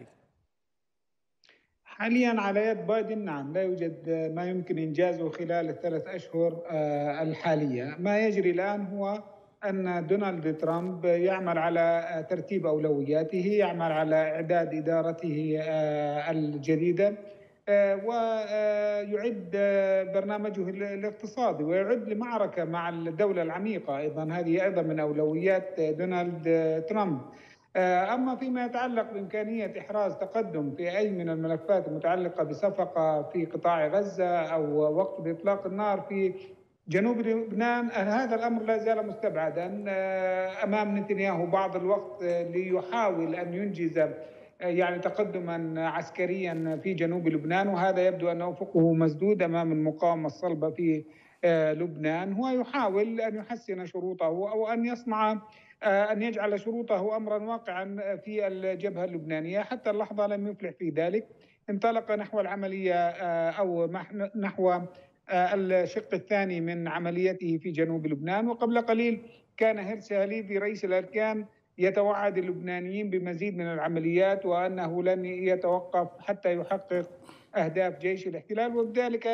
Speaker 10: حاليا على يد بايدن نعم، لا يوجد ما يمكن إنجازه خلال الثلاث أشهر الحالية. ما يجري الآن هو أن دونالد ترامب يعمل على ترتيب أولوياته، يعمل على إعداد إدارته الجديدة، ويعد برنامجه الاقتصادي، ويعد لمعركة مع الدولة العميقة. أيضا هذه أيضا من أولويات دونالد ترامب. أما فيما يتعلق بإمكانية إحراز تقدم في أي من الملفات المتعلقة بصفقة في قطاع غزة أو وقف بإطلاق النار في جنوب لبنان، هذا الأمر لا زال مستبعدا. أمام نتنياهو بعض الوقت ليحاول أن ينجز يعني تقدما عسكريا في جنوب لبنان، وهذا يبدو أن أفقه مسدود أمام المقاومة الصلبة في لبنان. هو يحاول أن يحسن شروطه أو أن يصنع أن يجعل شروطه أمرا واقعا في الجبهة اللبنانية. حتى اللحظة لم يفلح في ذلك. انطلق نحو العملية أو نحو الشق الثاني من عمليته في جنوب لبنان، وقبل قليل كان هيرسي هاليفي رئيس الأركان يتوعد اللبنانيين بمزيد من العمليات وأنه لن يتوقف حتى يحقق أهداف جيش الاحتلال، وبذلك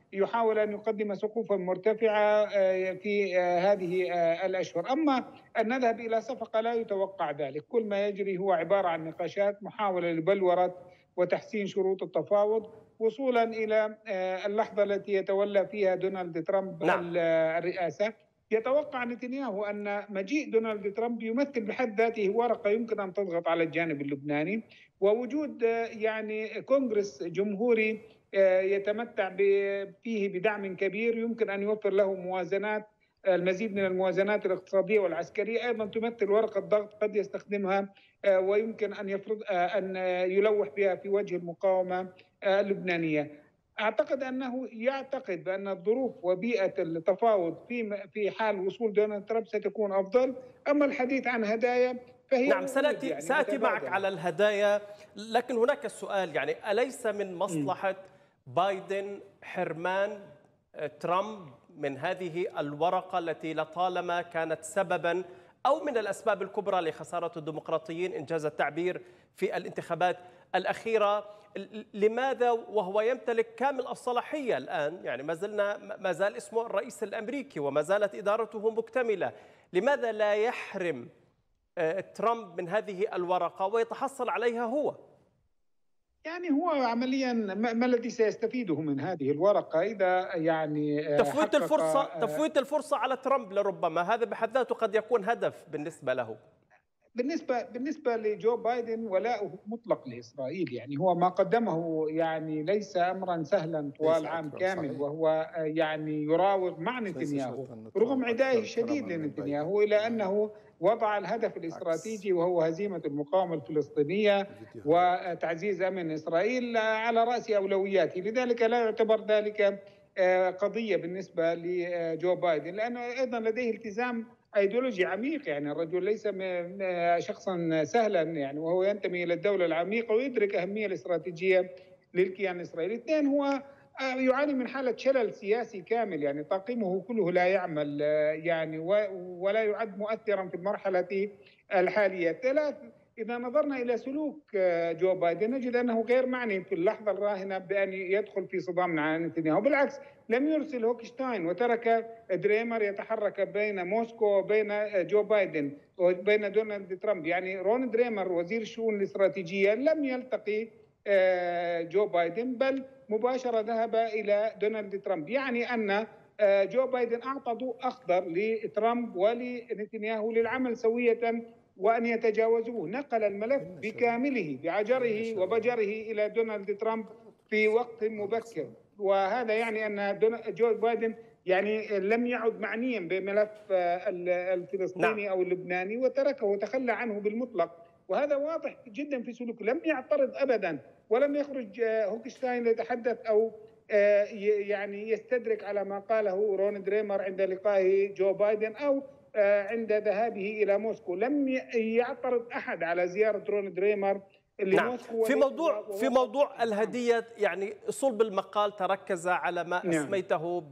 Speaker 10: يحاول أن يقدم سقوفا مرتفعة في هذه الأشهر. أما أن نذهب إلى صفقة لا يتوقع ذلك، كل ما يجري هو عبارة عن نقاشات، محاولة لبلورة وتحسين شروط التفاوض وصولا إلى اللحظة التي يتولى فيها دونالد ترامب نعم. الرئاسة. يتوقع نتنياهو أن مجيء دونالد ترامب يمثل بحد ذاته ورقة يمكن أن تضغط على الجانب اللبناني، ووجود يعني كونغرس جمهوري يتمتع فيه بدعم كبير يمكن أن يوفر له موازنات، المزيد من الموازنات الاقتصادية والعسكرية أيضا تمثل ورقة ضغط قد يستخدمها ويمكن أن يفرض أن يلوح بها في وجه المقاومة اللبنانية. أعتقد أنه يعتقد بأن الظروف وبيئة التفاوض في في حال وصول دونالد ترامب ستكون أفضل. أما الحديث عن هدايا فهي
Speaker 1: نعم سأتي, يعني سأتي معك على الهدايا، لكن هناك السؤال يعني أليس من مصلحة بايدن حرمان ترامب من هذه الورقة التي لطالما كانت سببا أو من الأسباب الكبرى لخسارة الديمقراطيين إنجاز التعبير في الانتخابات الأخيرة؟ لماذا وهو يمتلك كامل الصلاحية الآن، يعني ما زلنا ما زال اسمه الرئيس الأمريكي وما زالت إدارته مكتملة، لماذا لا يحرم ترامب من هذه الورقة ويتحصل عليها هو؟
Speaker 10: يعني هو عمليا ما الذي سيستفيده من هذه الورقة إذا يعني
Speaker 1: تفويت الفرصة تفويت الفرصة على ترامب لربما، هذا بحد ذاته قد يكون هدف بالنسبة له.
Speaker 10: بالنسبة بالنسبة لجو بايدن ولاؤه مطلق لإسرائيل، يعني هو ما قدمه يعني ليس أمرا سهلا طوال عام كامل صحيح. وهو يعني يراوغ مع نتنياهو رغم عدائه الشديد لنتنياهو، إلى أنه وضع الهدف الاستراتيجي وهو هزيمة المقاومة الفلسطينية وتعزيز أمن إسرائيل على رأس أولوياته. لذلك لا يعتبر ذلك قضية بالنسبة لجو بايدن، لأنه أيضا لديه التزام ايديولوجي عميق، يعني الرجل ليس شخصا سهلا يعني، وهو ينتمي الى الدوله العميقه ويدرك اهميه الاستراتيجيه للكيان الاسرائيلي. اثنين، هو يعاني من حاله شلل سياسي كامل، يعني طاقمه كله لا يعمل يعني ولا يعد مؤثرا في المرحله الحاليه. ثلاث، إذا نظرنا إلى سلوك جو بايدن نجد أنه غير معني في اللحظة الراهنة بأن يدخل في صدام مع نتنياهو، بالعكس لم يرسل هوكشتاين وترك دريمر يتحرك بين موسكو وبين جو بايدن وبين دونالد ترامب. يعني رون دريمر وزير الشؤون الاستراتيجية لم يلتقي جو بايدن بل مباشرة ذهب إلى دونالد ترامب، يعني أن جو بايدن أعطى ضوء أخضر لترامب ولنتنياهو للعمل سوية وأن يتجاوزوه. نقل الملف بكامله بعجره وبجره إلى دونالد ترامب في وقت مبكر، وهذا يعني أن جو بايدن يعني لم يعد معنيا بملف الفلسطيني نعم. أو اللبناني وتركه وتخلى عنه بالمطلق، وهذا واضح جدا في سلوكه. لم يعترض أبدا ولم يخرج هوكشتاين ليتحدث أو يعني يستدرك على ما قاله رون دريمر عند لقائه جو بايدن أو عند ذهابه إلى موسكو. لم يعترض أحد على زيارة رون دريمر لموسكو.
Speaker 1: نعم. في موضوع في موضوع الهدية، يعني صلب المقال تركز على ما نعم. أسميته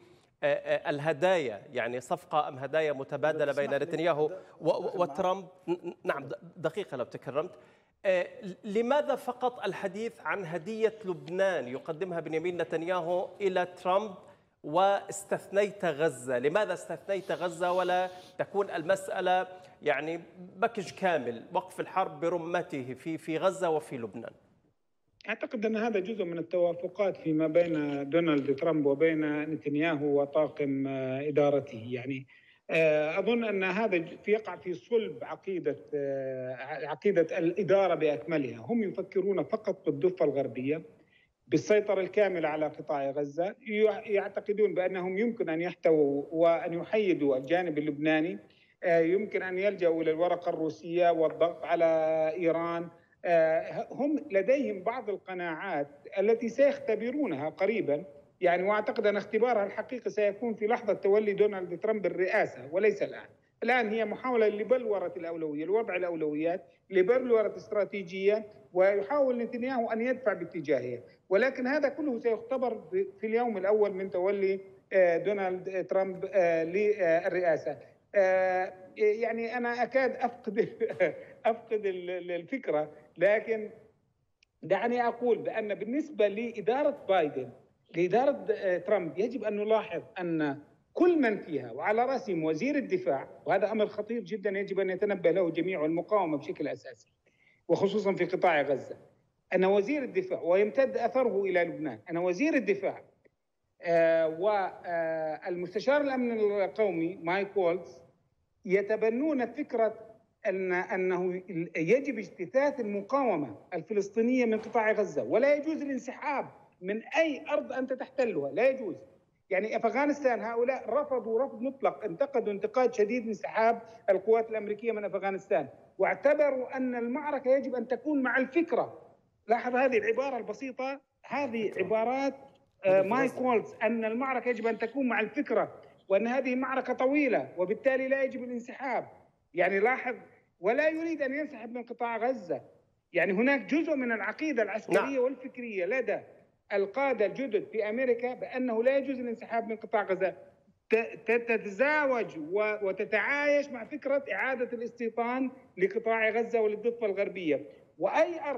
Speaker 1: بالهدايا، يعني صفقة أم هدايا متبادلة بين نتنياهو وترامب. نعم دقيقة لو تكرمت. لماذا فقط الحديث عن هدية لبنان يقدمها بنيامين نتنياهو إلى ترامب واستثنيت غزة؟ لماذا استثنيت غزة ولا تكون المسألة يعني باكج كامل، وقف الحرب برمته في في غزة وفي لبنان؟
Speaker 10: أعتقد أن هذا جزء من التوافقات فيما بين دونالد ترامب وبين نتنياهو وطاقم إدارته. يعني أظن أن هذا يقع في صلب عقيدة عقيدة الإدارة بأكملها. هم يفكرون فقط بالضفة الغربية، بالسيطرة الكاملة على قطاع غزة. يعتقدون بأنهم يمكن أن يحتووا وأن يحيدوا الجانب اللبناني، يمكن أن يلجأوا إلى الورقة الروسية والضغط على إيران. هم لديهم بعض القناعات التي سيختبرونها قريبا، يعني واعتقد ان اختبارها الحقيقي سيكون في لحظه تولي دونالد ترامب الرئاسه وليس الان. الان هي محاوله لبلوره الاولويه، لوضع الاولويات، لبلوره استراتيجيه، ويحاول نتنياهو ان يدفع باتجاهها، ولكن هذا كله سيختبر في اليوم الاول من تولي دونالد ترامب للرئاسه. يعني انا اكاد افقد افقد الفكره، لكن دعني اقول بان بالنسبه لاداره بايدن لإدارة ترامب يجب أن نلاحظ أن كل من فيها وعلى رأسهم وزير الدفاع، وهذا أمر خطير جدا يجب أن يتنبه له جميع المقاومة بشكل أساسي وخصوصا في قطاع غزة، أن وزير الدفاع ويمتد أثره إلى لبنان، أن وزير الدفاع آه والمستشار الأمن القومي مايك وولتز يتبنون فكرة أن أنه يجب اجتثاث المقاومة الفلسطينية من قطاع غزة، ولا يجوز الانسحاب من أي أرض أنت تحتلها، لا يجوز. يعني أفغانستان هؤلاء رفضوا رفض مطلق، انتقدوا انتقاد شديد انسحاب القوات الأمريكية من أفغانستان، واعتبروا أن المعركة يجب أن تكون مع الفكرة. لاحظ هذه العبارة البسيطة، هذه عبارات مايك وولتز، أن المعركة يجب أن تكون مع الفكرة، وأن هذه معركة طويلة وبالتالي لا يجب الانسحاب. يعني لاحظ، ولا يريد أن ينسحب من قطاع غزة. يعني هناك جزء من العقيدة العسكرية نعم. والفكرية لدى القادة الجدد في أمريكا بأنه لا يجوز الانسحاب من قطاع غزة، تتزاوج وتتعايش مع فكرة إعادة الاستيطان لقطاع غزة وللضفة الغربية، وأي أرض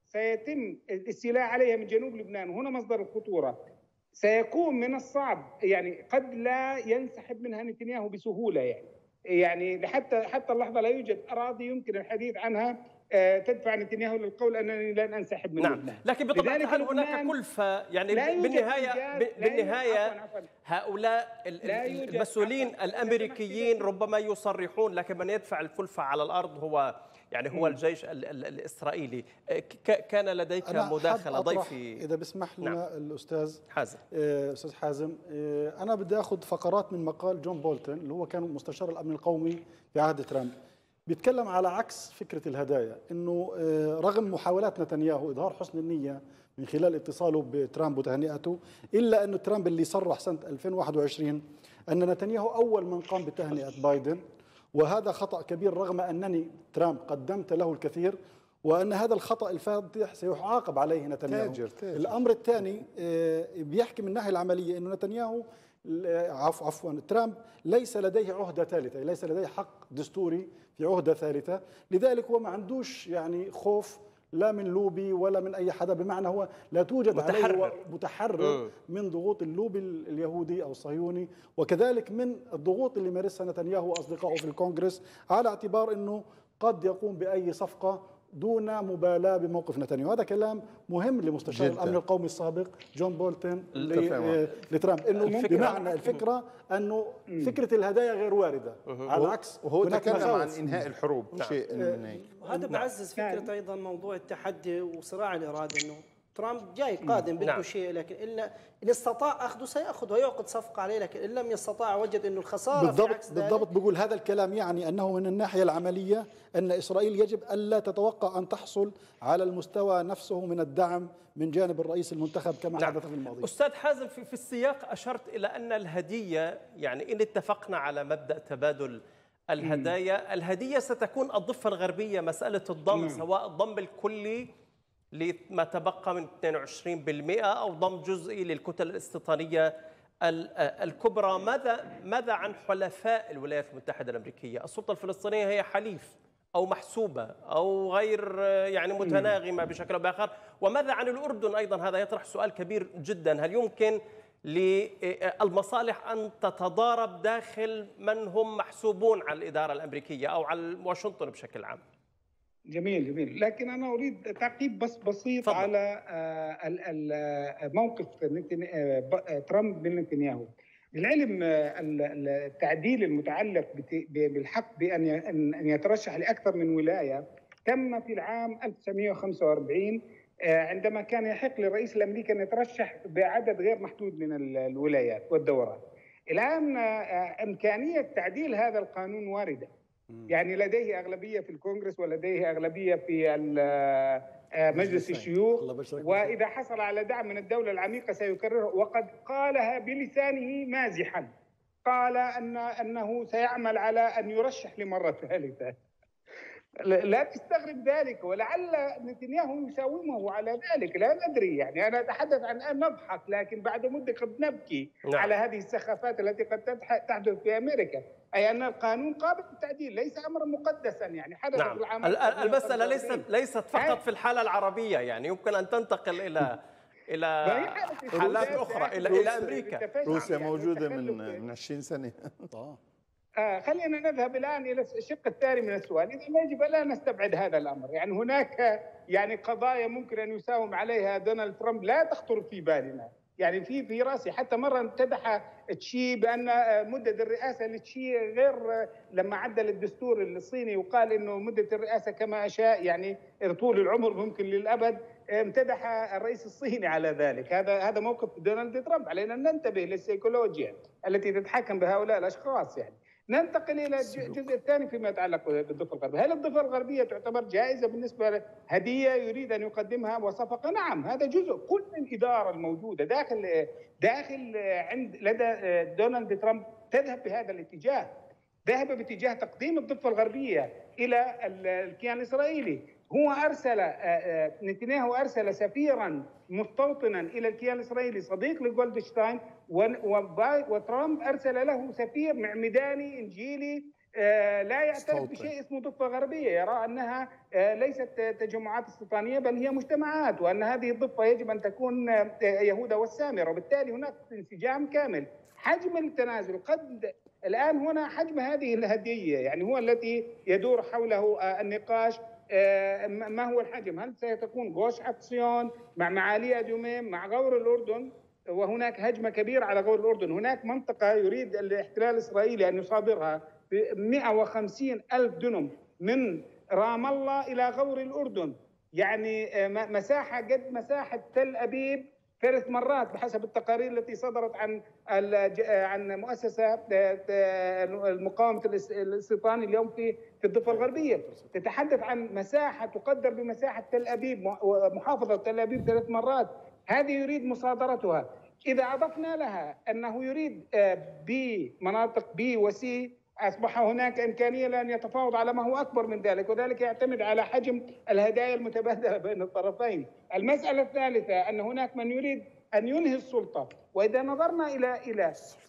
Speaker 10: سيتم الاستيلاء عليها من جنوب لبنان، وهنا مصدر الخطورة، سيكون من الصعب، يعني قد لا ينسحب منها نتنياهو بسهولة. يعني يعني حتى حتى اللحظة لا يوجد أراضي يمكن الحديث عنها تدفع نتنياهو للقول أنني لن أنسحب من
Speaker 1: نعم.
Speaker 10: لبنان.
Speaker 1: لكن بالطبع هل هناك كلفة؟ يعني بالنهاية بالنهاية عفواً عفواً. هؤلاء المسؤولين الأمريكيين ربما يصرحون، لكن من يدفع الكلفة على الأرض هو يعني هو الجيش الإسرائيلي. كان لديك مداخلة ضيفي
Speaker 3: إذا بسمح لنا نعم. الأستاذ
Speaker 1: حازم
Speaker 3: أستاذ حازم، أنا بدي أخذ فقرات من مقال جون بولتون اللي هو كان مستشار الأمن القومي في عهد ترامب، بيتكلم على عكس فكرة الهدايا، أنه رغم محاولات نتنياهو إظهار حسن النية من خلال اتصاله بترامب وتهنئته، إلا أنه ترامب اللي صرح سنة ألفين وواحد وعشرين أن نتنياهو أول من قام بتهنئة بايدن، وهذا خطأ كبير رغم أنني ترامب قدمت له الكثير، وأن هذا الخطأ الفادح سيعاقب عليه نتنياهو. تاجر تاجر. الأمر الثاني بيحكي من الناحية العملية أنه نتنياهو عفوا عفوا ترامب ليس لديه عهدة ثالثة، ليس لديه حق دستوري في عهدة ثالثة، لذلك هو ما عندوش يعني خوف لا من لوبي ولا من أي حدا، بمعنى هو لا توجد
Speaker 1: متحرر.
Speaker 3: عليه متحرر من ضغوط اللوبي اليهودي أو الصهيوني، وكذلك من الضغوط اللي مارسها نتنياهو وأصدقائه في الكونغرس، على اعتبار أنه قد يقوم بأي صفقة دون مبالاة بموقف نتنياهو. هذا كلام مهم لمستشار جداً. الأمن القومي السابق جون بولتون لترامب، إنه بمعنى الفكرة أنه فكرة الهدايا غير واردة، على العكس
Speaker 5: وهو تكلم عن إنهاء الحروب نعم. شيء من هيك.
Speaker 4: وهذا بعزز فكرة أيضا موضوع التحدي وصراع الإرادة، أنه ترامب جاي قادم بده نعم. شيء، لكن إلا إن استطاع أخذه سيأخذ ويعقد صفقة عليه، لكن إن لم يستطاع وجد أنه الخسارة
Speaker 3: بالضبط بالضبط. بقول هذا الكلام يعني أنه من الناحية العملية أن إسرائيل يجب ألا تتوقع أن تحصل على المستوى نفسه من الدعم من جانب الرئيس المنتخب كما نعم. حدث في الماضي.
Speaker 1: أستاذ حازم، في, في السياق أشرت إلى أن الهدية، يعني إن اتفقنا على مبدأ تبادل الهدايا، مم. الهدية ستكون الضفة الغربية، مسألة الضم مم. سواء الضم الكلي لما تبقى من اثنين وعشرين بالمئة أو ضم جزئي للكتل الاستيطانية الكبرى. ماذا ماذا عن حلفاء الولايات المتحدة الأمريكية؟ السلطة الفلسطينية هي حليف أو محسوبة أو غير يعني متناغمة بشكل أو بآخر. وماذا عن الأردن أيضا؟ هذا يطرح سؤال كبير جدا، هل يمكن للمصالح أن تتضارب داخل من هم محسوبون على الإدارة الأمريكية أو على واشنطن بشكل عام؟
Speaker 10: جميل جميل، لكن أنا أريد تعقيب بس بسيط فضل. على موقف ترامب من نتنياهو. للعلم التعديل المتعلق بالحق بأن أن يترشح لأكثر من ولاية تم في العام ألف وتسعمئة وخمسة وأربعين، عندما كان يحق للرئيس الأمريكي أن يترشح بعدد غير محدود من الولايات والدورات. الآن إمكانية تعديل هذا القانون واردة، يعني لديه أغلبية في الكونغرس ولديه أغلبية في مجلس الشيوخ، وإذا حصل على دعم من الدولة العميقة سيكررها، وقد قالها بلسانه مازحا، قال أن أنه سيعمل على أن يرشح لمرة ثالثة. لا تستغرب ذلك، ولعل نتنياهو يساومه على ذلك، لا ندري. يعني أنا أتحدث عن أن نضحك، لكن بعد مدة قد نبكي نعم. على هذه السخافات التي قد تحدث في أمريكا، أي أن القانون قابل للتعديل، ليس أمرا مقدسا. يعني حدث
Speaker 1: نعم.
Speaker 10: في العام
Speaker 1: المسألة ليست ليست فقط في الحالة العربية، يعني يمكن أن تنتقل إلى الى حالات اخرى، الى الى امريكا.
Speaker 5: روسيا موجوده من من عشرين سنه.
Speaker 10: آه خلينا نذهب الآن إلى الشق الثاني من السؤال. إذا يجب ألا نستبعد هذا الأمر، يعني هناك يعني قضايا ممكن أن يساوم عليها دونالد ترامب لا تخطر في بالنا. يعني في في راسي حتى مرة امتدح تشي بأن مدة الرئاسة لتشي غير لما عدل الدستور الصيني وقال إنه مدة الرئاسة كما أشاء، يعني طول العمر ممكن للأبد. امتدح الرئيس الصيني على ذلك. هذا هذا موقف دونالد ترامب. علينا أن ننتبه للسيكولوجيا التي تتحكم بهؤلاء الأشخاص. يعني ننتقل الى الجزء الثاني فيما يتعلق بالضفه الغربيه. هل الضفه الغربيه تعتبر جائزه بالنسبه له، هديه يريد ان يقدمها وصفقه؟ نعم، هذا جزء. كل الاداره الموجوده داخل داخل عند لدى دونالد ترامب تذهب بهذا الاتجاه، ذهب باتجاه تقديم الضفه الغربيه الى الكيان الاسرائيلي. هو ارسل نتنياهو ارسل سفيرا مستوطنا الى الكيان الاسرائيلي صديق لجولدشتاين، وترامب ارسل له سفير معمداني انجيلي لا يعترف بشيء اسمه ضفه غربيه، يرى انها ليست تجمعات استيطانيه بل هي مجتمعات، وان هذه الضفه يجب ان تكون يهودا والسامره، وبالتالي هناك انسجام كامل. حجم التنازل قد الان هنا حجم هذه الهديه يعني هو الذي يدور حوله النقاش. ما هو الحجم؟ هل ستكون غوش عطسيون مع معالي أديوميم مع غور الأردن؟ وهناك هجمة كبيرة على غور الأردن. هناك منطقة يريد الاحتلال الإسرائيلي أن يصادرها ب مئة وخمسين ألف دنم من رام الله إلى غور الأردن، يعني مساحة قد مساحة تل أبيب ثلاث مرات بحسب التقارير التي صدرت عن عن مؤسسة المقاومة الاستيطاني اليوم في في الضفة الغربية. تتحدث عن مساحة تقدر بمساحة تل أبيب محافظة تل أبيب ثلاث مرات، هذه يريد مصادرتها. إذا أضفنا لها أنه يريد بمناطق بي وسي، أصبح هناك إمكانية لأن يتفاوض على ما هو أكبر من ذلك، وذلك يعتمد على حجم الهدايا المتبادلة بين الطرفين. المسألة الثالثة أن هناك من يريد أن ينهي السلطة. وإذا نظرنا إلى إلى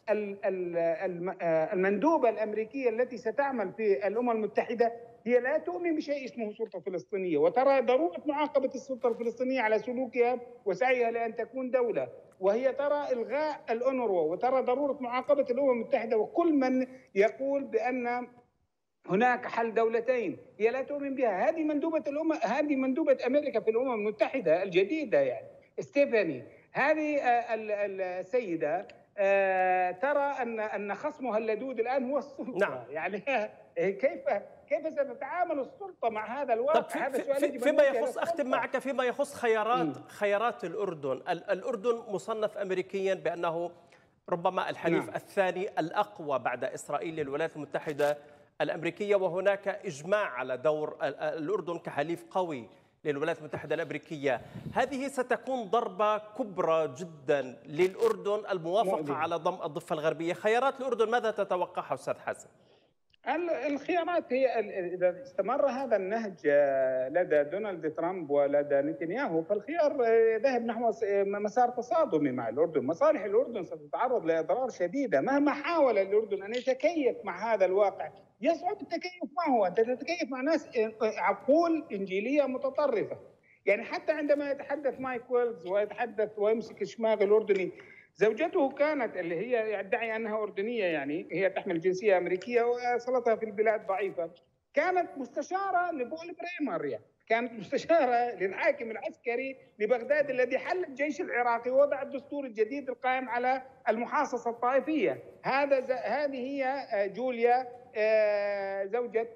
Speaker 10: المندوبة الأمريكية التي ستعمل في الأمم المتحدة، هي لا تؤمن بشيء اسمه سلطة فلسطينية، وترى ضرورة معاقبة السلطة الفلسطينية على سلوكها وسعيها لأن تكون دولة، وهي ترى إلغاء الأونروا، وترى ضرورة معاقبة الأمم المتحدة وكل من يقول بأن هناك حل دولتين. هي لا تؤمن بها. هذه مندوبة الأمم، هذه مندوبة أمريكا في الأمم المتحدة الجديدة، يعني ستيفاني. هذه السيدة ترى أن أن خصمها اللدود الآن هو السلطة.
Speaker 1: نعم.
Speaker 10: يعني كيف كيف ستتعامل السلطة مع هذا الواقع؟
Speaker 1: طب
Speaker 10: هذا
Speaker 1: في في فيما يخص أختم معك فيما يخص خيارات م. خيارات الأردن. الأردن مصنف أمريكيا بأنه ربما الحليف نعم. الثاني الأقوى بعد إسرائيل للولايات المتحدة الأمريكية، وهناك إجماع على دور الأردن كحليف قوي للولايات المتحدة الأمريكية. هذه ستكون ضربة كبرى جدا للأردن الموافقة مؤلم. على ضم الضفة الغربية. خيارات الأردن ماذا تتوقعها أستاذ حسن؟
Speaker 10: الخيارات هي إذا استمر هذا النهج لدى دونالد ترامب ولدى نتنياهو، فالخيار ذهب نحو مسار تصادمي مع الأردن. مصالح الأردن ستتعرض لأضرار شديدة مهما حاول الأردن أن يتكيف مع هذا الواقع. يصعب التكيف معه، أنت تتكيف مع ناس عقول إنجيلية متطرفة. يعني حتى عندما يتحدث مايك ويلز ويتحدث ويمسك الشماغ الأردني، زوجته كانت اللي هي يدعي أنها أردنية، يعني هي تحمل جنسية أمريكية وصلتها في البلاد ضعيفة، كانت مستشارة لبول بريمر، يعني كانت مستشارة للحاكم العسكري لبغداد الذي حل الجيش العراقي ووضع الدستور الجديد القائم على المحاصصة الطائفية. هذا هذه هي جوليا زوجة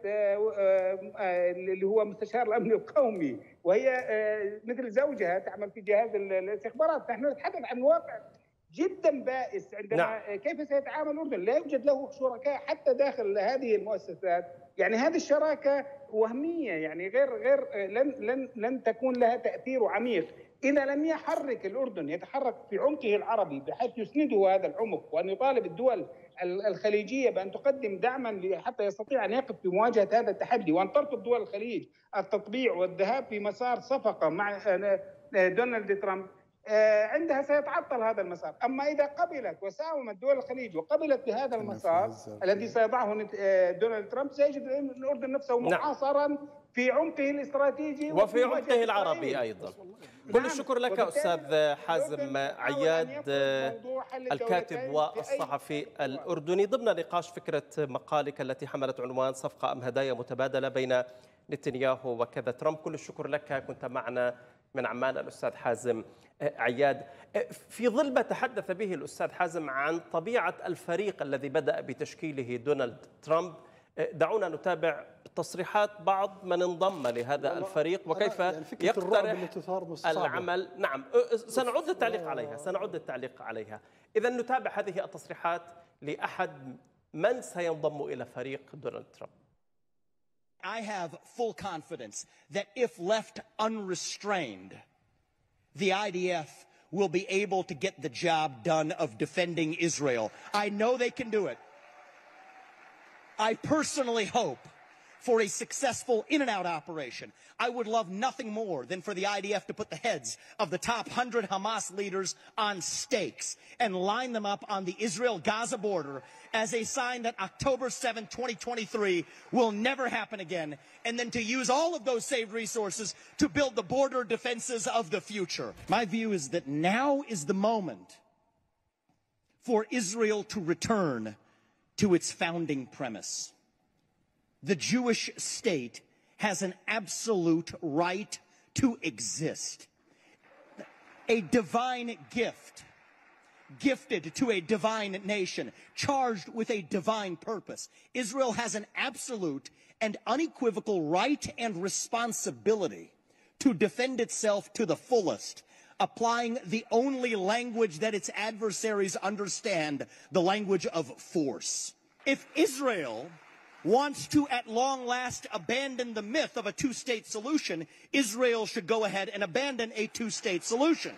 Speaker 10: اللي هو مستشار الأمن القومي، وهي مثل زوجها تعمل في جهاز الاستخبارات. نحن نتحدث عن واقع جدا بائس عندما نعم. كيف سيتعامل الأردن؟ لا يوجد له شركاء حتى داخل هذه المؤسسات، يعني هذه الشراكة وهمية، يعني غير غير لن لن لن تكون لها تأثير عميق إذا لم يحرك الأردن يتحرك في عمقه العربي بحيث يسنده هذا العمق، وأن يطالب الدول الخليجية بأن تقدم دعما حتى يستطيع أن يقف في مواجهة هذا التحدي، وأن ترفض دول الخليج التطبيع والذهاب في مسار صفقة مع دونالد ترامب. عندها سيتعطل هذا المسار. أما إذا قبلت وساومت دول الخليج وقبلت بهذا المسار الذي سيضعه دونالد ترامب، سيجد الأردن نفسه محاصرا في عمقه الاستراتيجي
Speaker 1: وفي عمقه العربي أيضا. كل الشكر لك أستاذ حازم عياد، الكاتب والصحفي الأردني، ضمن نقاش فكرة مقالك التي حملت عنوان صفقة أم هدايا متبادلة بين نتنياهو وكذا ترامب. كل الشكر لك، كنت معنا من عمان الأستاذ حازم عياد. في ظل ما تحدث به الأستاذ حازم عن طبيعة الفريق الذي بدأ بتشكيله دونالد ترامب، دعونا نتابع تصريحات بعض من انضم لهذا الفريق وكيف يعني يقترح العمل. نعم، سنعود التعليق عليها سنعود التعليق عليها. إذا نتابع هذه التصريحات لأحد من سينضم إلى فريق دونالد ترامب.
Speaker 11: I have full confidence that if left unrestrained, the I D F will be able to get the job done of defending Israel. I know they can do it. I personally hope for a successful in-and-out operation. I would love nothing more than for the I D F to put the heads of the top one hundred Hamas leaders on stakes and line them up on the Israel-Gaza border as a sign that October seventh, twenty twenty-three will never happen again, and then to use all of those saved resources to build the border defenses of the future. My view is that now is the moment for Israel to return to its founding premise. The Jewish state has an absolute right to exist. A divine gift, gifted to a divine nation, charged with a divine purpose. Israel has an absolute and unequivocal right and responsibility to defend itself to the fullest, applying the only language that its adversaries understand, the language of force. If Israel wants to at long last abandon the myth of a two-state solution, Israel should go ahead and abandon a two-state solution.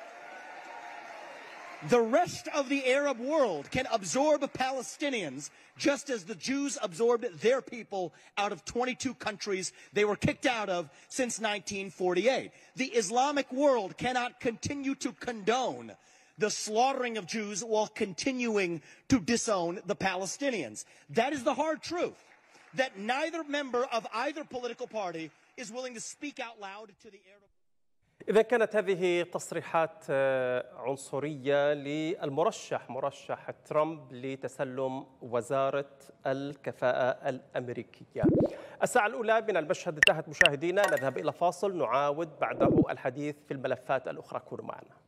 Speaker 11: The rest of the Arab world can absorb Palestinians just as the Jews absorbed their people out of twenty-two countries they were kicked out of since nineteen forty-eight. The Islamic world cannot continue to condone the slaughtering of Jews while continuing to disown the Palestinians. That is the hard truth, that neither member of either political party is willing to speak out loud to the Arab.
Speaker 1: إذا كانت هذه تصريحات عنصرية للمرشح مرشح ترامب لتسلم وزارة الكفاءة الأمريكية. الساعة الأولى من المشهد انتهت مشاهدينا، نذهب إلى فاصل نعاود بعده الحديث في الملفات الأخرى. كونوا معنا.